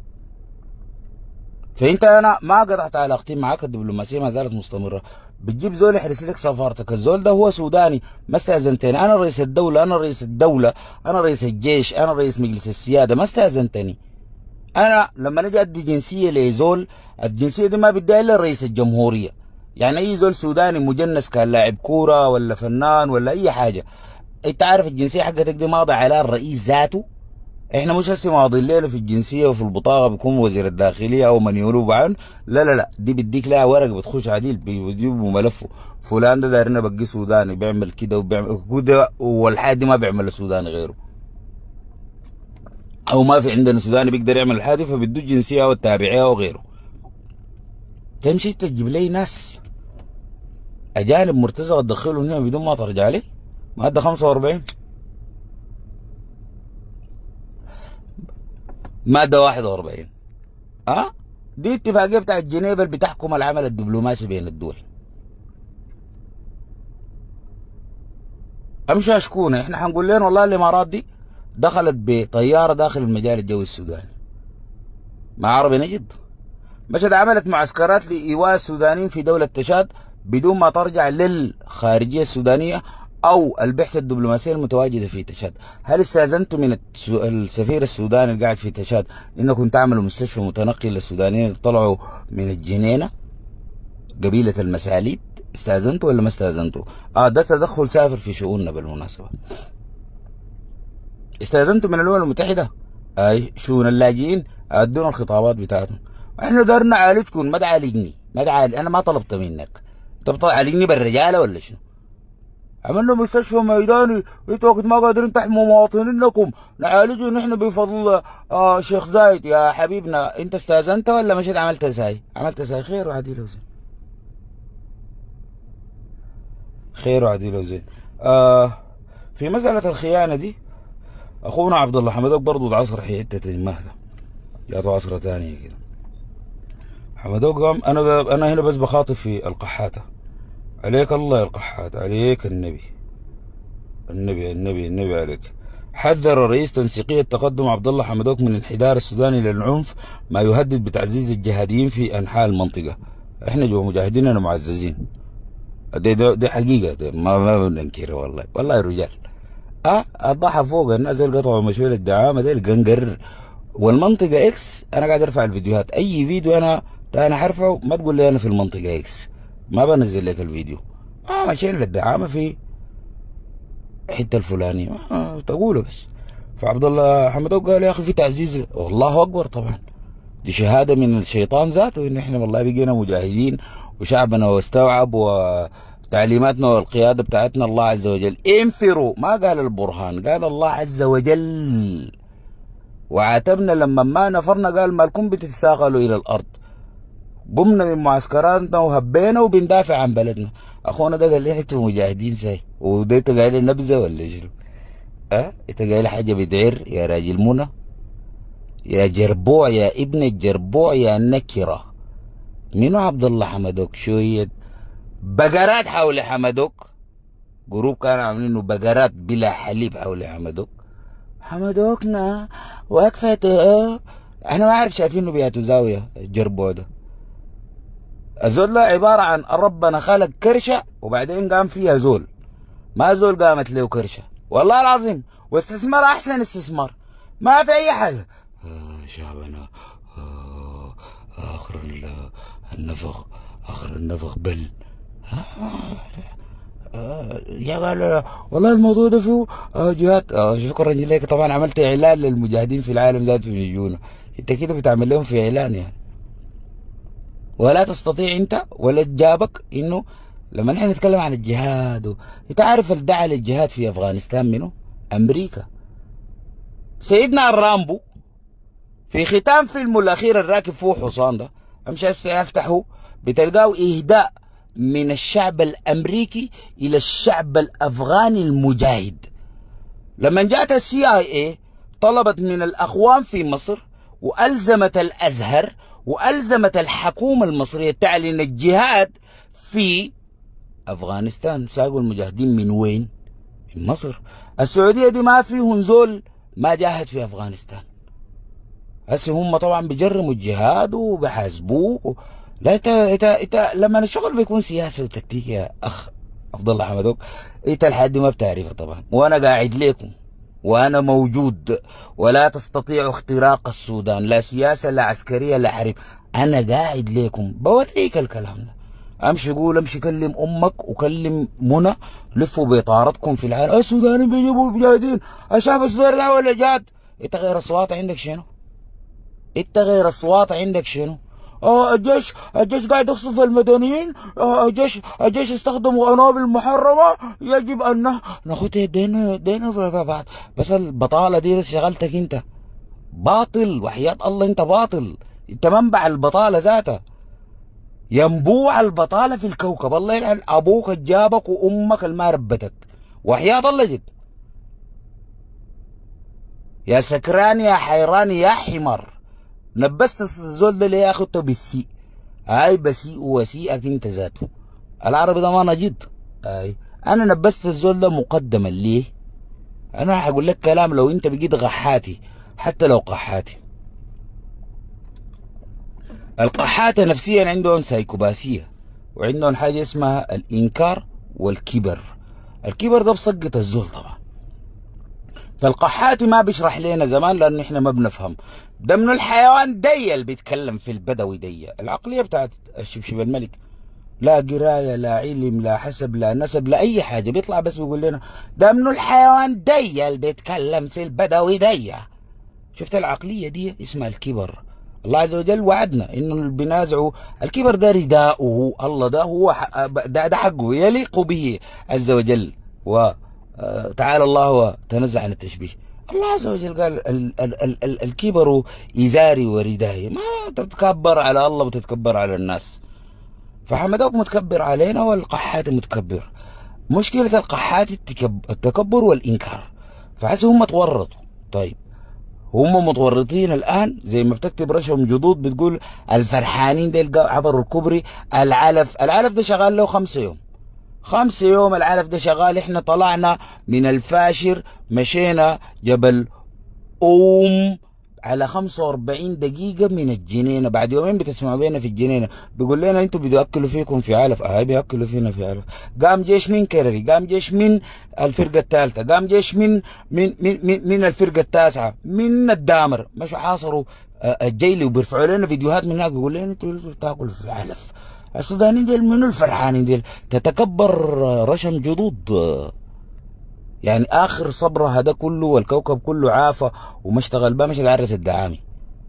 فانت انا ما قطعت علاقتي معك، الدبلوماسيه ما زالت مستمره. بتجيب زول يحرس لك سفارتك، الزول ده هو سوداني ما استاذنتني، انا رئيس الدوله، انا رئيس الدوله، انا رئيس الجيش، انا رئيس مجلس السياده، ما استاذنتني. انا لما نجي ادي جنسيه لزول، الجنسيه دي ما بديها الا رئيس الجمهوريه. يعني اي زول سوداني مجنس كان لاعب كوره ولا فنان ولا اي حاجه، انت عارف الجنسيه حقتك دي ماضي عليها الرئيس ذاته. احنا مش هسه ماضي الليله في الجنسيه وفي البطاقه بيكون وزير الداخليه او من يولوب عنه، لا لا لا، دي بديك لها ورقه بتخش عديل بيجيبوا ملفه، فلان ده دايرنا بقي سوداني بيعمل كده وبيعمل كده، والحاجه دي ما بيعمل السوداني غيره، او ما في عندنا سوداني بيقدر يعمل الحاجه فبدو الجنسيه او التابعيه او غيره. تمشي تجيب لي ناس اجانب مرتزقه تدخلهم هنا بدون ما ترجع لي. ماده خمسة وأربعين مادة واحد وأربعين اه دي اتفاقية بتاعت جنيف اللي بتحكم العمل الدبلوماسي بين الدول. امشي اشكونا احنا حنقول لهم والله الامارات دي دخلت بطيارة داخل المجال الجوي السوداني مع عربي نجد، مشت عملت معسكرات لإيواء السودانيين في دولة تشاد بدون ما ترجع للخارجية السودانية أو البعثة الدبلوماسية المتواجدة في تشاد. هل استأذنتوا من السفير السوداني اللي قاعد في تشاد إنكم تعملوا مستشفى متنقل للسودانيين اللي طلعوا من الجنينة قبيلة المساليد؟ استأذنتوا ولا ما استأذنتوا؟ آه ده تدخل سافر في شؤوننا بالمناسبة. استأذنتوا من الأمم المتحدة أي شؤون اللاجئين أدونا الخطابات بتاعتهم، احنا دار نعالجكم ما تعالجني، ما تعالج انا ما طلبت منك، انت بتعالجني بالرجاله ولا شنو؟ عملنا مستشفى ميداني انتوا وقت ما قادرين تحموا مواطنينكم نعالجه نحن بفضل آه شيخ زايد. يا حبيبنا انت استاذنت ولا مشيت عملت زاي؟ عملت زاي خير وعديل وزين، خير وعديل وزين. آه في مساله الخيانه دي اخونا عبد الله حمدوك برضه اتعصر في حته المهده، جاته عصره ثانيه كده. حمدوك قام انا ب... انا هنا بس بخاطب في القحاته، عليك الله يا القحاته، عليك النبي النبي النبي النبي عليك. حذر رئيس تنسيقيه التقدم عبد الله حمدوك من الانحدار السوداني للعنف ما يهدد بتعزيز الجهاديين في انحاء المنطقه. احنا جوا مجاهديننا معززين، دي, دي, دي حقيقه دي ما ما بننكرها والله والله يا رجال. اه الضحى فوق الناس اللي قطعوا مشوية الدعامه دي القنقر والمنطقه اكس. انا قاعد ارفع الفيديوهات، اي فيديو انا انا حرفه ما تقول لي انا في المنطقه اكس ما بنزل لك الفيديو. اه ماشيين للدعامه في الحته الفلانيه آه تقوله بس. فعبد الله حمدوك قال يا اخي في تعزيز، والله اكبر طبعا دي شهاده من الشيطان ذاته ان احنا والله بقينا مجاهدين وشعبنا واستوعب وتعليماتنا والقياده بتاعتنا الله عز وجل. انفروا ما قال البرهان، قال الله عز وجل. وعاتبنا لما ما نفرنا قال مالكم بتتثاقلوا الى الارض. قمنا من معسكراتنا وهبينا وبندافع عن بلدنا. اخونا ده قال لي انتوا مجاهدين زي وده انت قايل لي نبذه ولا شنو؟ اه انت قايل حاجه بتعر يا راجل منى يا جربوع يا ابن الجربوع يا نكره. منو عبد الله حمدوك؟ شويه بقرات حول حمدوك، جروب كانوا عاملينه بقرات بلا حليب حول حمدوك. حمدوكنا وقفته احنا ما عارف شايفينه بياتوا زاويه الجربوع ده. الزول ده عبارة عن ربنا خلق كرشة وبعدين قام فيها زول، ما زول قامت له كرشة والله العظيم، واستثمار أحسن استثمار ما في أي حاجة. آه شعبنا آه آخر النفخ آخر النفخ بل آه يا قال والله الموضوع ده فيه آه جهات. آه شكرا لك طبعا عملت إعلان للمجاهدين في العالم ذات في يجونا، أنت كده بتعمل لهم في إعلان يعني، ولا تستطيع انت ولا تجابك انه لما نحن نتكلم عن الجهاد و... انت عارف الداعي للجهاد في افغانستان منه؟ امريكا. سيدنا الرامبو في ختام فيلمه الاخير الراكب فوق حصان ده، امشي افتحه بتلقاه اهداء من الشعب الامريكي الى الشعب الافغاني المجاهد. لما جاءت السي اي اي طلبت من الاخوان في مصر والزمت الازهر والزمت الحكومه المصريه تعلن الجهاد في افغانستان. ساقوا المجاهدين من وين؟ من مصر. السعوديه دي ما فيهم زول ما جاهد في افغانستان. هسه هم طبعا بيجرموا الجهاد وبحاسبوه. لا انت انت انت لما الشغل بيكون سياسي وتكتيك يا اخ عبد الله حمدوك، انت لحد ما بتعرفها طبعا، وانا قاعد لكم وانا موجود، ولا تستطيع اختراق السودان، لا سياسه لا عسكريه لا حرب. انا قاعد لكم بوريك الكلام ده. امشي قول، امشي كلم امك وكلم منى، لفوا بطارتكم في العالم. السودانيين بيجيبوا مجاهدين، الشعب السوداني ده ولا جاد؟ انت غير الصوات عندك شنو؟ انت غير الصوات عندك شنو؟ اه الجيش الجيش قاعد يخصف المدنيين، اه الجيش الجيش يستخدم قنابل محرمه، يجب ان ناخدها يدينا يدينا في بعض. بس البطاله دي شغلتك انت. باطل وحياة الله، انت باطل، انت منبع البطاله ذاتها، ينبوع البطاله في الكوكب. الله يلعن ابوك اللي جابك وامك اللي ما ربتك، وحياة الله جد. يا سكران يا حيران يا حمار، نبست الزول ده ليه يا اخي؟ انت بالسيء. هاي بسيء وسيئك انت ذاته. العربي ده ما نجد. اي انا نبست الزول ده مقدما ليه؟ انا هقول لك كلام لو انت بقيت غحاتي، حتى لو قحاتي. القحاتة نفسيا عندهم سايكوباسية، وعندهم حاجة اسمها الانكار والكبر. الكبر ده بسقط الزول طبعا. فالقحاتي ما بيشرح لنا زمان لانه احنا ما بنفهم. ده من الحيوان دي اللي بيتكلم في البدوي دي، العقليه بتاعت الشبشب الملك، لا قرايه لا علم لا حسب لا نسب لا اي حاجه، بيطلع بس بيقول لنا ده من الحيوان دي اللي بيتكلم في البدوي دي. شفت العقليه دي اسمها الكبر. الله عز وجل وعدنا انه اللي بينازعوا الكبر ده رداؤه، الله ده هو ده, ده حقه يليق به عز وجل. و تعالى الله وتنزه عن التشبيه. الله عز وجل قال ال ال ال ال الكبر إزاري ورداي، ما تتكبر على الله وتتكبر على الناس. فحمدوك متكبر علينا والقحات متكبر. مشكلة القحات التكبر والإنكار، فحس هم تورطوا. طيب هم متورطين الآن، زي ما بتكتب رشهم جدود بتقول الفرحانين ديل عبروا الكوبري. العلف العلف ده شغال له خمسة يوم، خمسة يوم العلف ده شغال. احنا طلعنا من الفاشر مشينا جبل أوم على خمسة وأربعين دقيقة من الجنينة. بعد يومين بتسمعوا بينا في الجنينة بيقول لنا انتوا بدوا ياكلوا فيكم في علف. اه بياكلوا فينا في علف. قام جيش من كرري، قام جيش من الفرقة الثالثة، قام جيش من من من من, من الفرقة التاسعة، من الدامر، مشوا حاصروا الجيلي وبيرفعوا لنا فيديوهات من هناك بيقول لنا انتوا تاكلوا في علف. السودانيين ديل منو الفرحانين ديل؟ تتكبر رشم جدود. يعني اخر صبره هذا كله والكوكب كله عافى وما اشتغل بقى، مش العرس الدعامي.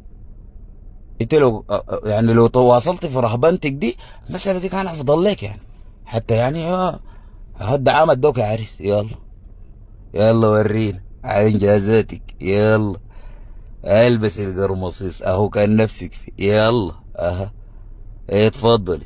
انت لو يعني لو تواصلت في رهبنتك دي المساله دي كان افضل لك يعني، حتى يعني اه الدعامه ادوك يا عريس، يلا يلا ورينا على انجازاتك، يلا البس القرمصيص اهو كان نفسك فيه، يلا اها ايه اتفضلي.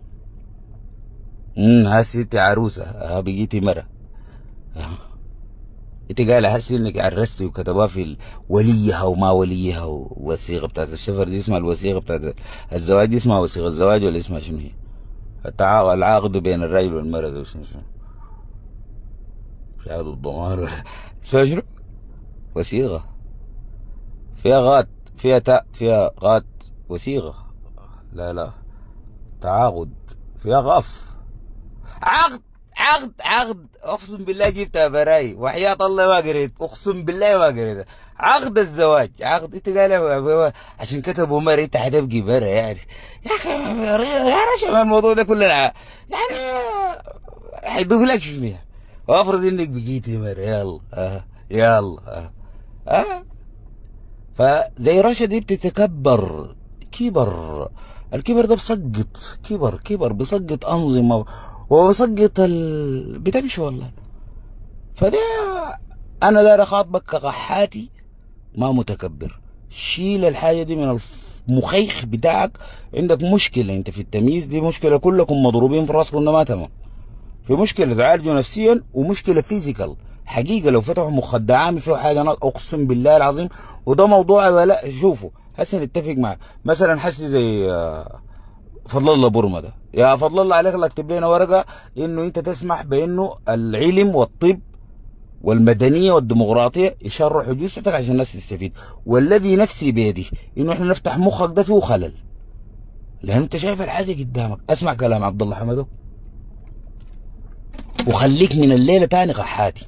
امم هسي انت عروسه، اه بقيتي مرة. اه انت قايله هسي انك عرستي وكتبوها في وليها وما وليها، والصيغه بتاعت السفر دي اسمها الوثيقه بتاعت الزواج، دي اسمها وثيقه الزواج ولا اسمها شنو هي؟ التعاقد العقد بين الرجل والمرأة ده شنو شنو؟ شهادة الضمان ولا اسمها شنو؟ وثيقه فيها غات، فيها تاء، فيها غات، وثيقه. لا لا تعاقد فيها غاف. عقد عقد عقد اقسم بالله جبتها براي وحياة الله ما قريت، اقسم بالله ما قريت. عقد الزواج عقد، انت قال عشان كتبوا مرة انت حتبقي برا يعني. يا اخي يا رشا الموضوع ده كله يعني حيضيف لك شنو يعني؟ وافرض انك بقيتي مرة، يلا اه يلا اه اه فزي رشا دي بتتكبر كبر. الكبر ده بسقط، كبر كبر بسقط انظمه هو بسقط ال... بتمشي والله. فده انا داير اخاطبك كقحاتي ما متكبر، شيل الحاجه دي من المخيخ بتاعك. عندك مشكله انت في التمييز، دي مشكله كلكم مضروبين في راسكم، ما تمام. في مشكله تعالجوا نفسيا ومشكله فيزيكال حقيقه. لو فتحوا مخدة عامي فيه حاجه أنا اقسم بالله العظيم. وده موضوع ولا شوفوا هسه نتفق معك. مثلا حسي زي فضل الله برمه ده، يا فضل الله عليك الله اكتب لنا ورقه انه انت تسمح بانه العلم والطب والمدنيه والديمقراطيه يشرحوا جثتك عشان الناس تستفيد. والذي نفسي بيده انه احنا نفتح مخك ده فيه خلل، لان انت شايف الحاجه قدامك. اسمع كلام عبد الله حمدو وخليك من الليله تاني قحاتي.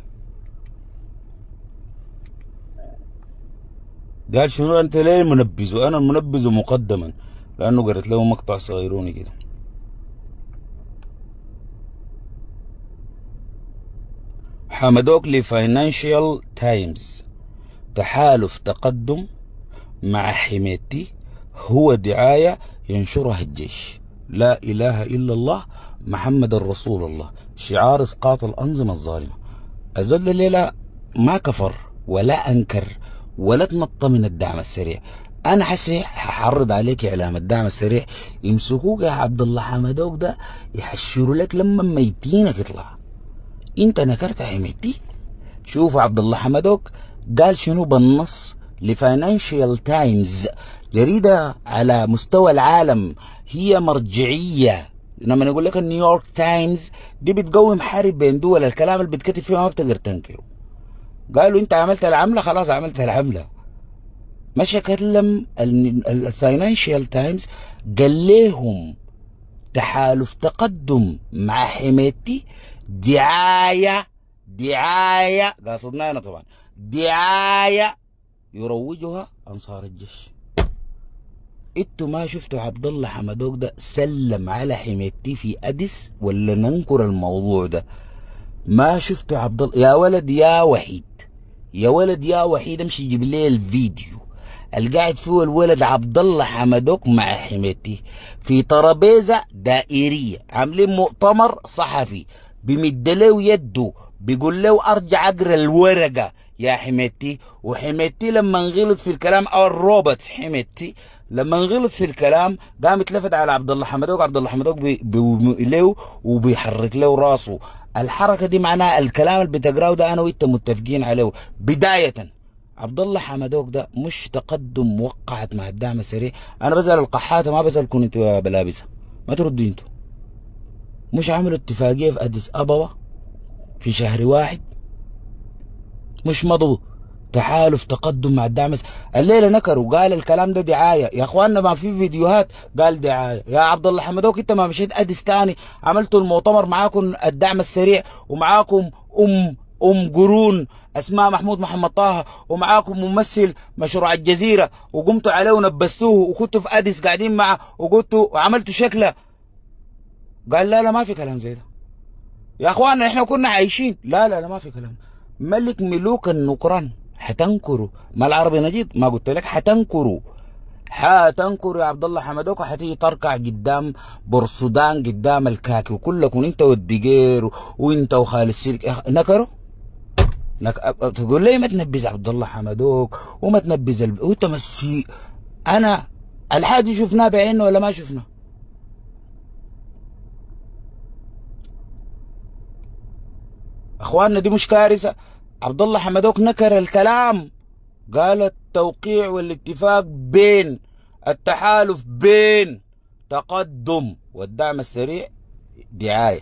قال شنو انت ليه منبذ؟ وانا المنبذ مقدما، لانه قرأت له مقطع صغيروني كده. حمدوك لفاينانشال تايمز: تحالف تقدم مع حميتي هو دعاية ينشرها الجيش. لا إله إلا الله محمد رسول الله، شعار إسقاط الأنظمة الظالمة. الزول الليلة ما كفر ولا أنكر ولا تنط من الدعم السريع. أنا حسي هحرض عليك إعلام الدعم السريع، يمسكوك يا عبد الله حمدوك ده يحشروا لك لما ميتينك يطلع. أنت نكرت حميتي؟ شوفوا عبد الله حمدوك قال شنو بالنص لفاينانشال تايمز، جريدة على مستوى العالم، هي مرجعية. لما نقول لك نيويورك تايمز دي بتقوم حرب بين دول، الكلام اللي بتكتب فيه ما بتقدر تنكره. قالوا انت عملت العملة خلاص عملت العملة. مش كلم الفاينانشال تايمز قال لهم تحالف تقدم مع حميتي دعاية، دعاية قاصدنا أنا طبعا، دعاية يروجها أنصار الجيش. انتوا ما شفتوا عبد الله حمدوك ده سلم على حميتي في أديس ولا ننكر الموضوع ده؟ ما شفتوا عبد الله؟ يا ولد يا وحيد، يا ولد يا وحيد امشي جيب لي الفيديو القاعد فيه الولد عبد الله حمدوك مع حميتي في ترابيزه دائريه، عاملين مؤتمر صحفي، بمد له يده بيقول له ارجع اقرا الورقه يا حميتي. وحميتي لما انغلط في الكلام، او الروبوت حميتي لما انغلط في الكلام قام اتلفت على عبد الله حمدوك. عبد الله حمدوك بيومئ له وبيحرك له راسه. الحركه دي معناها الكلام اللي بتقراه ده انا وانت متفقين عليه. بدايه عبد الله حمدوك ده مش تقدم وقعت مع الدعم السريع. انا بسال القحاته ما بسالكم انتوا يا بلابسه، ما تردوا انتوا. مش عملوا اتفاقيه في اديس ابابا في شهر واحد؟ مش مضوا تحالف تقدم مع الدعم السريع؟ الليله نكروا قال الكلام ده دعايه. يا اخواننا ما في فيديوهات قال دعايه. يا عبد الله حمدوك انت ما مشيت اديس تاني عملتوا المؤتمر معاكم الدعم السريع ومعاكم ام ام قرون اسماء محمود محمد طه ومعاكم ممثل مشروع الجزيره وقمتوا عليه ونبستوه وكنتوا في اديس قاعدين معه وقلتوا وعملتوا شكله؟ قال لا لا ما في كلام زي ده يا اخوانا، احنا كنا عايشين. لا لا لا ما في كلام. ملك ملوك النكران حتنكروا. ما العربي نجيد ما قلت لك حتنكروا؟ حتنكروا يا عبد الله حمدوك وحتيجي تركع قدام بورسودان قدام الكاكي وكلكم انت والدقير وانت وخالد السلك نكروا. نك... تقول لي ما تنبذ عبد الله حمدوك وما تنبذ الب... وانت مسي. انا الحاجه شفناه بعيننا ولا ما شفناه؟ اخواننا دي مش كارثه؟ عبد الله حمدوك نكر الكلام، قال التوقيع والاتفاق بين التحالف بين تقدم والدعم السريع دعايه.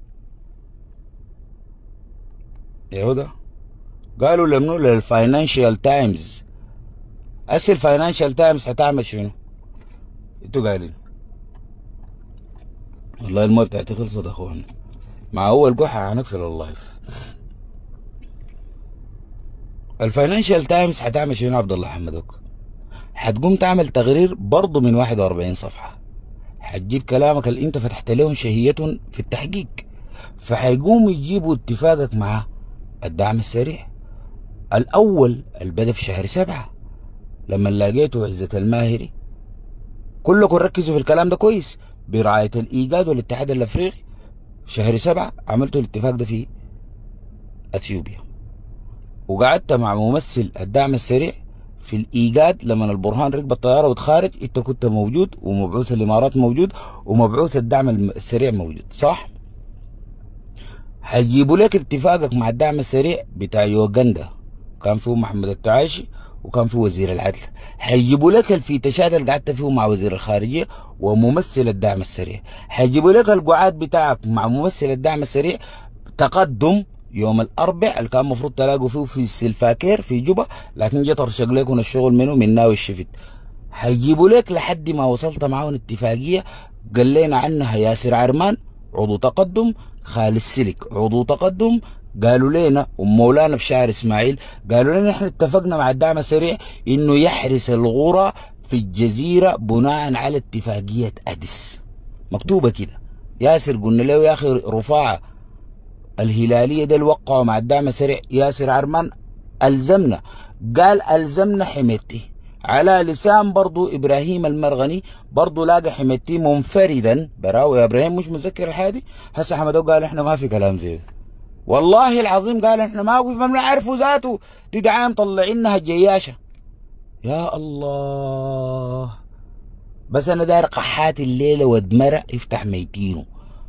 يهودا قالوا لمنو؟ للفاينانشال تايمز. اسي الفاينانشال تايمز هتعمل شنو؟ انتوا قايلين. والله المويه بتاعتي خلصت اخوانا، مع اول قحة هنقفل اللايف. الفاينانشال تايمز هتعمل شنو عبد الله حمدوك؟ هتقوم تعمل تقرير برضه من واحد واربعين صفحة، هتجيب كلامك اللي انت فتحت لهم شهية في التحقيق، فهيقوموا يجيبوا اتفاقك مع الدعم السريع. الاول البدء في شهر سبعة لما لقيته عزة الماهري. كلكم ركزوا في الكلام ده كويس، برعاية الايجاد والاتحاد الافريقي شهر سبعة عملتوا الاتفاق ده في اثيوبيا، وقعدت مع ممثل الدعم السريع في الايجاد لما البرهان ركب الطياره وتخارج، انت كنت موجود ومبعوث الامارات موجود ومبعوث الدعم السريع موجود، صح؟ هيجيبوا لك اتفاقك مع الدعم السريع بتاع يوغندا، كان فيه محمد التعايشي وكان فيه وزير العدل، هيجيبوا لك الفيتشات اللي قعدت فيه مع وزير الخارجيه وممثل الدعم السريع، هيجيبوا لك القعاد بتاعك مع ممثل الدعم السريع تقدم يوم الاربع اللي كان المفروض تلاقوا فيه في السلفاكير في جوبا، لكن جه طرشق لكم الشغل منه من ناوي الشفت. هيجيبوا لك لحد ما وصلت معاهم اتفاقيه قال لنا عنها ياسر عرمان عضو تقدم، خالد سلك عضو تقدم، قالوا لنا ومولانا بشاعر اسماعيل قالوا لنا احنا اتفقنا مع الدعم السريع انه يحرس الغرى في الجزيره بناء على اتفاقيه اديس، مكتوبه كده. ياسر قلنا له يا اخي رفاعه الهلاليه ده اللي وقعوا مع الدعم السريع ياسر عرمان الزمنا، قال الزمنا حميتي، على لسان برضو ابراهيم المرغني برضو لاقى حميتي منفردا براوي. يا ابراهيم مش مذكر الحادي؟ هسه حمدو قال احنا ما في كلام زي ده، والله العظيم قال احنا ما ما بنعرفه ذاته، دي دعايه مطلعينها الجياشه. يا الله، بس انا داير قحات الليله ودمره يفتح ميتينه،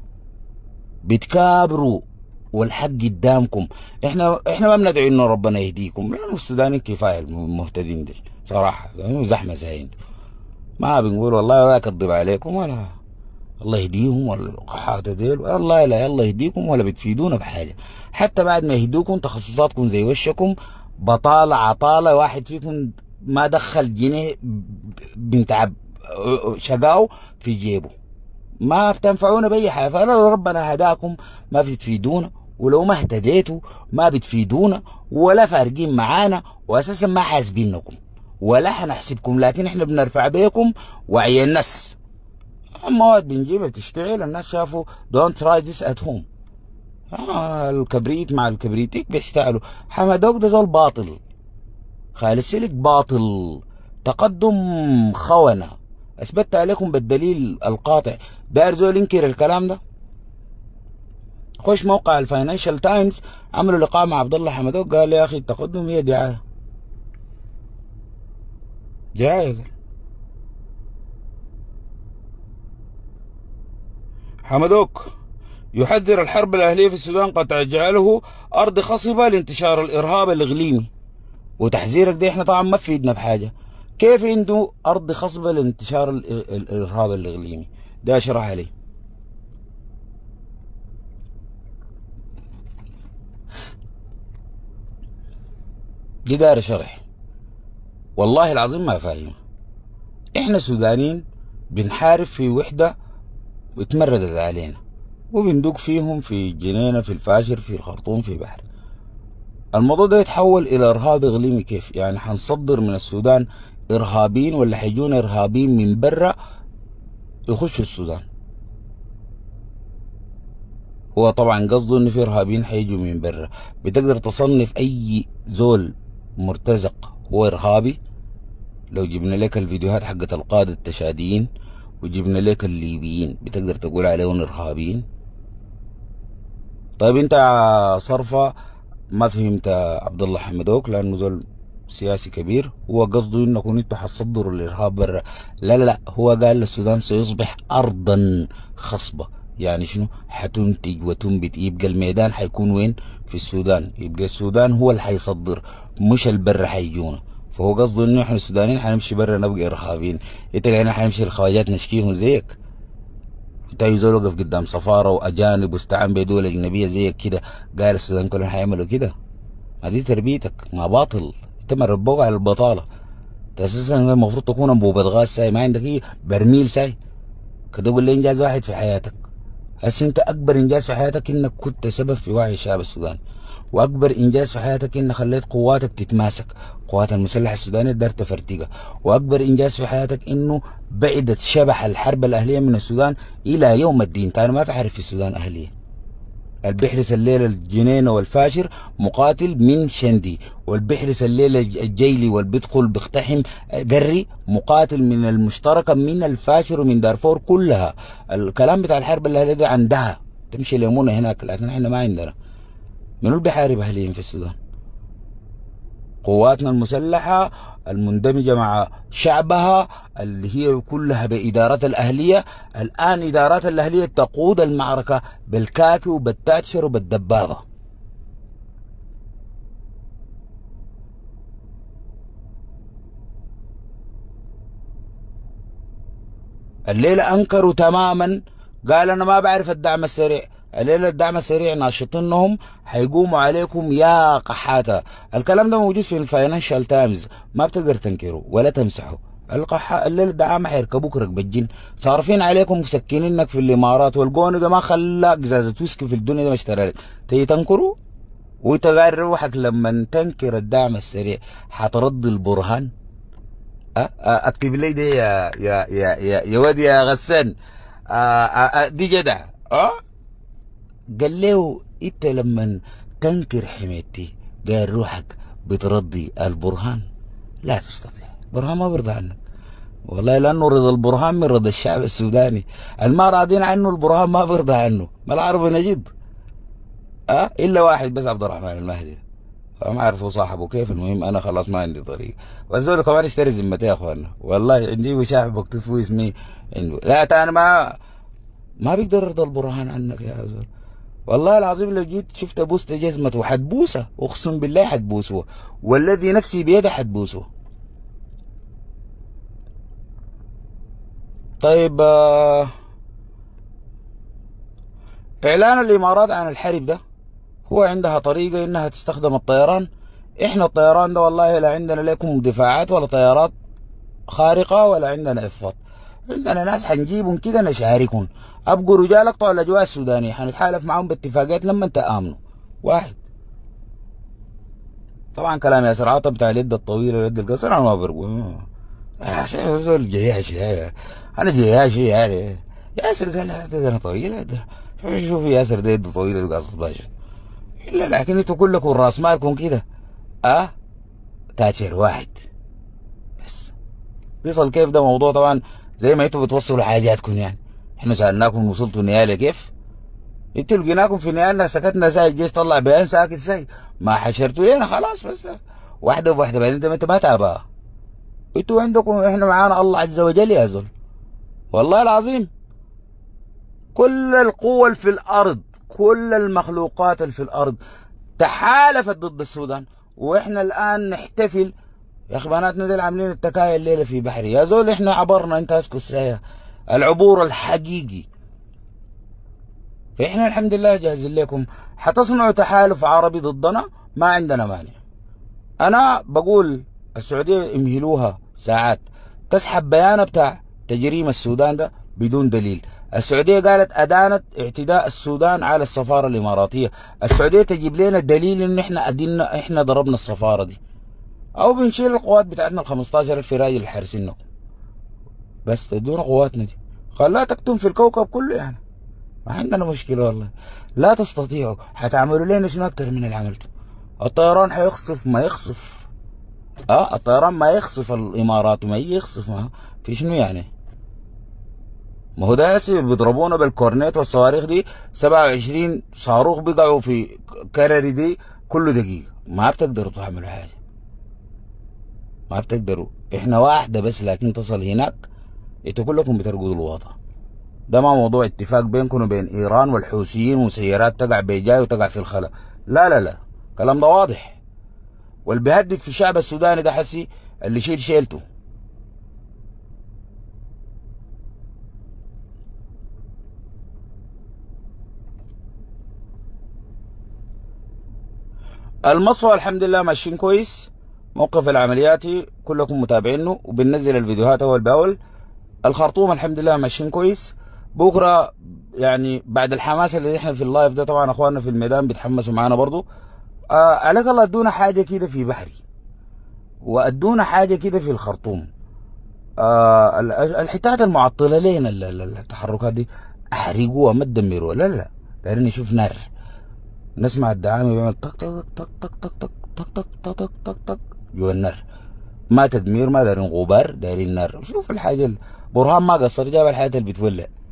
بتكابروا والحق قدامكم. احنا احنا ما بندعي انه ربنا يهديكم، لانه السودانيين كفايه المهتدين دي صراحه زحمه زاين، ما بنقول والله ولا كذب عليكم ولا الله يهديهم ولا القحاطه ديل، والله لا يلا يهديكم ولا بتفيدونا بحاجه، حتى بعد ما يهدوكم تخصصاتكم زي وشكم بطاله عطاله، واحد فيكم ما دخل جنيه بنتعب شقاو في جيبه، ما بتنفعونا باي حاجه. فلو ربنا هداكم ما بتفيدونا، ولو ما اهتديتوا ما بتفيدونا ولا فارقين معانا، واساسا ما حاسبينكم ولا حنحسبكم، لكن احنا بنرفع بيكم وعي الناس. مواد بنجيبها بتشتغل، الناس شافوا دونت تراي ذس ات هوم. الكبريت مع الكبريتيك بيشتغلوا. حمدوك ده زول باطل، خالد سلك باطل، تقدم خونه، اثبتت عليكم بالدليل القاطع. داير زول ينكر الكلام ده؟ خش موقع الفاينانشال تايمز، عملوا لقاء مع عبد الله حمدوك قال يا اخي التقدم هي دعايه دعايه. حمدوك يحذر الحرب الاهليه في السودان قد تجعله ارض خصبه لانتشار الارهاب الاقليمي، وتحذيرك ده احنا طبعا ما في ايدنا بحاجه. كيف انتوا ارض خصبه لانتشار الارهاب الاقليمي؟ ده اشرح لي. دي داير شرح، والله العظيم ما فاهمه. احنا سودانيين بنحارب في وحده واتمردت علينا، وبندوق فيهم في جنينه في الفاشر في الخرطوم في بحر. الموضوع ده يتحول الى ارهاب اقليمي كيف؟ يعني حنصدر من السودان ارهابيين ولا حيجونا ارهابيين من برا يخشوا السودان؟ هو طبعا قصده ان في ارهابيين حيجوا من برا. بتقدر تصنف اي زول مرتزق هو ارهابي؟ لو جبنا لك الفيديوهات حقت القادة التشاديين وجبنا لك الليبيين بتقدر تقول عليهم ارهابيين؟ طيب انت يا صرفة ما فهمت عبد الله حمدوك لانه زول سياسي كبير، هو قصده انكم انتوا حتصدروا الارهاب برا. لا لا لا، هو قال السودان سيصبح ارضا خصبه. يعني شنو؟ حتنتج وتنبت، يبقى الميدان حيكون وين؟ في السودان، يبقى السودان هو اللي حيصدر مش البر حيجونا. فهو قصده انه احنا السودانيين حنمشي برا نبقى ارهابيين، انت هنا حنمشي الخواجات نشكيهم زيك. انت يزول وقف قدام سفاره واجانب واستعان بدول اجنبيه زيك كده قال السودان كلهم حيعملوا كده؟ ما دي تربيتك، ما باطل، انت ما ربوك على البطاله. انت اساسا المفروض تكون انبوبه غاز ساي، ما عندك ايه برميل ساي كده. قول لي انجاز واحد في حياتك. هسه انت اكبر انجاز في حياتك انك كنت سبب في وعي الشعب السوداني، واكبر انجاز في حياتك انك خليت قواتك تتماسك، قوات المسلحه السودانيه دار تفرتقها، واكبر انجاز في حياتك انه بعدت شبح الحرب الاهليه من السودان الى يوم الدين. تاني ما في حرب في السودان اهليه. البحرس الليله الجنينه والفاشر مقاتل من شندي، والبحرس الليله الجيلي والبدخل بيقتحم قري مقاتل من المشتركه من الفاشر ومن دارفور كلها. الكلام بتاع الحرب الاهليه ده عندها تمشي ليمونة هناك، لكن احنا ما عندنا. منو اللي بيحارب اهليين في السودان؟ قواتنا المسلحة المندمجة مع شعبها اللي هي كلها بإدارات الأهلية. الآن إدارات الأهلية تقود المعركة بالكاكي وبالتاتشر وبالدبابة. الليلة أنكروا تماما، قال أنا ما بعرف الدعم السريع. الليلة الدعم السريع ناشطينهم حيقوموا عليكم يا قحاتة. الكلام ده موجود في الفاينانشال تايمز، ما بتقدر تنكره ولا تمسحه. القحا الليلة الدعامة حيركبوك ركب الجن، صارفين عليكم مسكنينك في الإمارات، والقوني ده ما خلاك إزازة ويسكي في الدنيا ده ما اشترى لك، تيجي تنكره وأنت قاعد روحك. لما تنكر الدعم السريع حترد البرهان. أه؟ أه اكتب لي دي يا يا يا يا, يا ودي يا غسان. أه أه دي جدع. اه قال له انت لما تنكر حمايتي قال روحك بترضي البرهان؟ لا تستطيع، البرهان ما بيرضى عنك والله، لانه رضا البرهان من رضا الشعب السوداني. الما راضين عنه البرهان ما بيرضى عنه، ما العربي نجيب. اه الا واحد بس، عبد الرحمن المهدي، ما اعرفه صاحبه كيف. المهم انا خلاص ما عندي طريق، والزول كمان اشتري ذمتي يا اخوانا، والله عندي وشاحب بكتب فيه اسمي عنده. لا انا ما ما بيقدر يرضى البرهان عنك يا زول، والله العظيم. لو جيت شفت بوست جزمته حتبوسه، اقسم بالله حتبوسه، والذي نفسي بيده حتبوسه. طيب آه اعلان الامارات عن الحرب ده، هو عندها طريقة انها تستخدم الطيران. احنا الطيران ده والله لا عندنا لكم دفاعات ولا طيارات خارقة ولا عندنا افات، عندنا ناس حنجيبهم كده نشاركهم، ابقوا رجال اقطعوا الاجواء السودانية، حنتحالف معهم باتفاقات لما تآمنوا. واحد طبعا كلام ياسر عاطف بتاع اليد الطويلة واليد القصيرة انا ما برقوا. يا زول جياشي، انا جياشي يعني. ياسر قال هذا انا طويلة ده، شوف ياسر ده يده طويلة قاصص باشا. الا لكن انتوا كلكم راس مالكم كده اه تاجر واحد بس. يصل كيف ده موضوع طبعا زي ما انتوا بتوصلوا حاجاتكم، يعني احنا سالناكم وصلتوا نيالة كيف؟ انتوا لقيناكم في نيالنا سكتنا زي الجيش طلع بيان ساكت زي ما حشرتوا لنا خلاص. بس واحده بواحده بعدين انت ما تابع. انتوا عندكم احنا معانا الله عز وجل يا زول، والله العظيم. كل القوى في الارض، كل المخلوقات اللي في الارض تحالفت ضد السودان، واحنا الان نحتفل. يا اخي بناتنا دول عاملين التكايا الليله في بحري يا زول، احنا عبرنا، انت اسكت السايه العبور الحقيقي. فاحنا الحمد لله جاهزين لكم. حتصنعوا تحالف عربي ضدنا ما عندنا مانع. انا بقول السعوديه امهلوها ساعات تسحب بيانها بتاع تجريم السودان ده بدون دليل. السعوديه قالت ادانت اعتداء السودان على السفاره الاماراتيه، السعوديه تجيب لنا دليل ان احنا ادينا احنا ضربنا السفاره دي، او بنشيل القوات بتاعتنا ال خمستاشر الف راجل اللي حارسينكم، بس تدونا قواتنا دي خلاها تكتم في الكوكب كله. يعني ما عندنا مشكله والله. لا تستطيعوا، حتعملوا لنا شنو اكتر من اللي عملتوا؟ الطيران حيخصف ما يخصف. اه الطيران ما يخصف الامارات وما يجي يخصف، ما في شنو يعني؟ ما هو ده هسه بيضربونا بالكورنيت والصواريخ دي، سبعة وعشرين صاروخ بيقعوا في كرري دي كل دقيقة، ما بتقدروا تعملوا حاجة، ما بتقدروا. احنا واحدة بس لكن تصل هناك انتوا كلكم بترقدوا الوطن. ده ما موضوع اتفاق بينكم وبين ايران والحوثيين وسيارات تقع بجاي وتقع في الخلا، لا لا لا، الكلام ده واضح. واللي بيهدد في الشعب السوداني ده حسي اللي شيل شيلته. المصفى الحمد لله ماشيين كويس، موقف العملياتي كلكم متابعينه وبننزل الفيديوهات اول باول. الخرطوم الحمد لله ماشيين كويس. بكره يعني بعد الحماس اللي احنا في اللايف ده، طبعا اخواننا في الميدان بيتحمسوا معانا برضو. آه عليك الله ادونا حاجه كده في بحري، وادونا حاجه كده في الخرطوم. آه الحتات المعطله لنا التحركات دي احرقوها ما تدمروها، لا لا، دايرين نشوف نار، نسمع الدعامي بيعمل طق طق طق طق طق طق طق طق طق طق طق طق جوا النار. ما تدمير، ما دايرين غبار، دايرين نار. شوف الحاجه برهان ما قصر، جاب الحاجات اللي بتولع.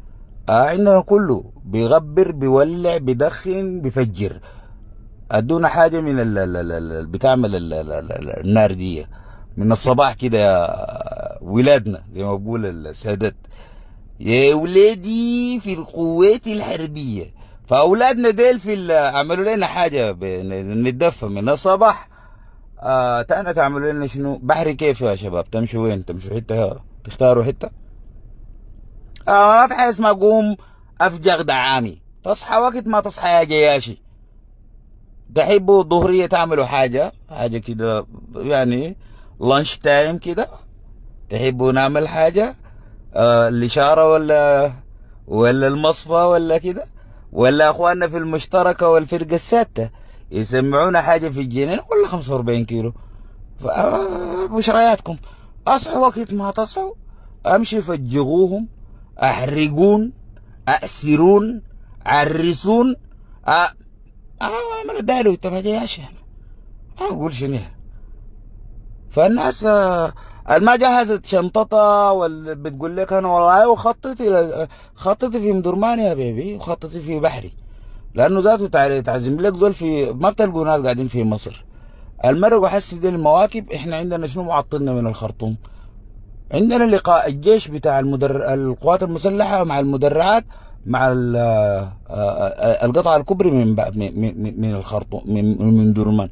آه عندنا كله بيغبر بيولع بيدخن بيفجر. ادونا حاجه من ال ال ال ال بتعمل ال ال ال ال النار دي من الصباح كده يا ولادنا زي ما بقول السادات، يا ولادي في القوات الحربيه. فاولادنا ديل في عملوا لنا حاجه نتدفى من الصباح. آه تانا تعملوا لنا شنو؟ بحري كيف يا شباب؟ تمشوا وين؟ تمشوا حته تختاروا حته؟ آه ما في حاجه اسمها قوم افجغ دعامي، تصحى وقت ما تصحى يا جياشي. تحبوا الظهرية تعملوا حاجة حاجة كده يعني لانش تايم كده؟ تحبوا نعمل حاجة آه الإشارة ولا ولا المصفى ولا كده؟ ولا أخواننا في المشتركة والفرقة السادسة يسمعونا حاجة في الجنين ولا خمسة وأربعين كيلو؟ وش راياتكم؟ أصحوا وقت ما تصحوا، أمشي فجغوهم، أحرقون، أأسرون، عرسون. أ... اه عمل دايلو انت ما جايش يعني ما اقول شنو. فالناس آه ما جهزت شنطتها وال بتقول لك انا والله وخطتي خطتي في مدرمان يا بيبي وخطتي في بحري، لانه ذاته تعزم لك زول في ما بتلقوا ناس قاعدين في مصر. المرق وحس دي المواكب. احنا عندنا شنو معطلنا من الخرطوم؟ عندنا لقاء الجيش بتاع المدر... القوات المسلحه مع المدرعات مع القطعة الكبرى من من من الخرطوم من من درمان.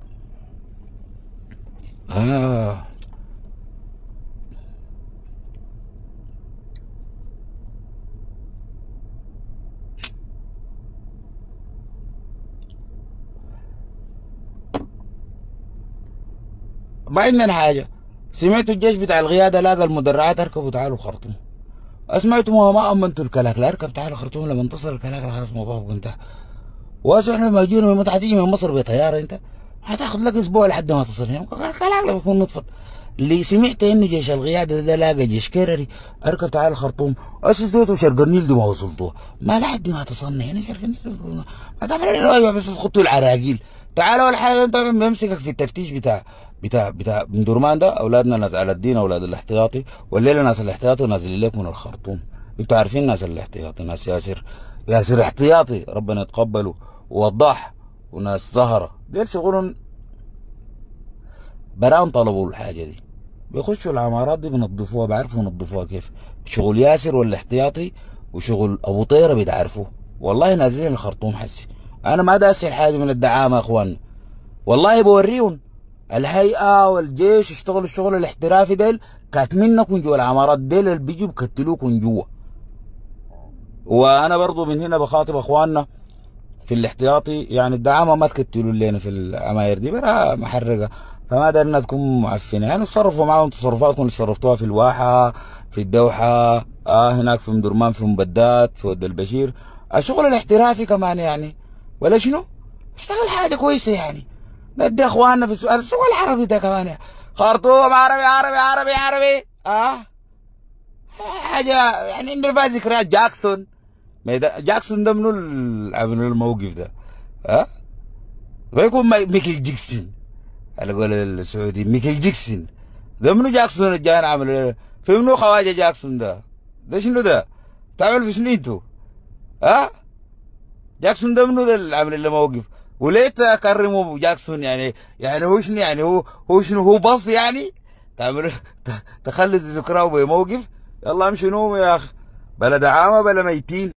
آه ما عندنا حاجة. سمعتوا الجيش بتاع القيادة لاقى المدرعات اركبوا تعالوا خرطوم. سمعتوا ما امنتوا الكلاكلا اركب تعالوا خرطوم. لما انتصر الكلاكلا خلاص موضوعك انتهى. واسو احنا ما جينا من متى حتيجي من مصر بطياره انت هتاخد لك اسبوع لحد ما تصل هنا كلاكلا بيكون نطفت. اللي سمعت انه جيش القياده ده لاقى جيش كيرري اركب تعال الخرطوم. اسسوتوا شرق النيل دي ما وصلتوها ما لحد ما تصلنا هنا شرق النيل ما تعمل ايوه بس تخطوا العراقيل. تعال اول حاجه انت بيمسكك في التفتيش بتاع بتاع بتاع من درمان ده. اولادنا ناس على الدين اولاد الاحتياطي والليله ناس الاحتياطي نازلين لك من الخرطوم. انتوا عارفين ناس الاحتياطي ناس ياسر ياسر احتياطي ربنا يتقبله ووضح وناس زهره ديل شغلهم براهم طلبوا الحاجه دي بيخشوا العمارات دي بينظفوها بعرفوا ينظفوها كيف. شغل ياسر والاحتياطي وشغل ابو طيره بتعرفوه. والله نازلين الخرطوم حسي انا ما داسي حاجه من الدعامه يا اخوان والله بوريهم. الهيئه والجيش يشتغلوا الشغل الاحترافي ديل كاتمينكم جوا العمارات ديل اللي بيجوا بكتلوكم جوا. وانا برضو من هنا بخاطب اخواننا في الاحتياطي يعني الدعامه ما تكتلوا لنا في العماير دي برا محرقه فما دارنا تكون معفنه يعني تصرفوا معاهم تصرفاتكم اللي صرفتوها في الواحه في الدوحه اه هناك في مدرمان في مبدات في ود البشير. الشغل الاحترافي كمان يعني ولا شنو؟ اشتغل حاجه كويسه يعني ندي اخواننا في السؤال الشغل العربي ده كمان يعني. خرطوم عربي عربي عربي عربي اه حاجه يعني عندنا فيها ذكريات. جاكسون جاكسون ده منو عملوا الموقف ده؟ ها؟ بيكون ميكل جيكسون على قول السعودي ميكل جيكسون ده منو جاكسون الجاي عمل في منو خواجه جاكسون ده؟ ده شنو ده؟ تعمل في شنو انتو؟ ها؟ جاكسون ده منو ده اللي عمل له موقف؟ وليه تكرموا جاكسون يعني يعني هو شنو يعني هو هو شنو هو باص يعني؟ تعمل تخلد ذكراه بموقف؟ يلا امشي نوم يا اخي بلا دعامه بلا ميتين.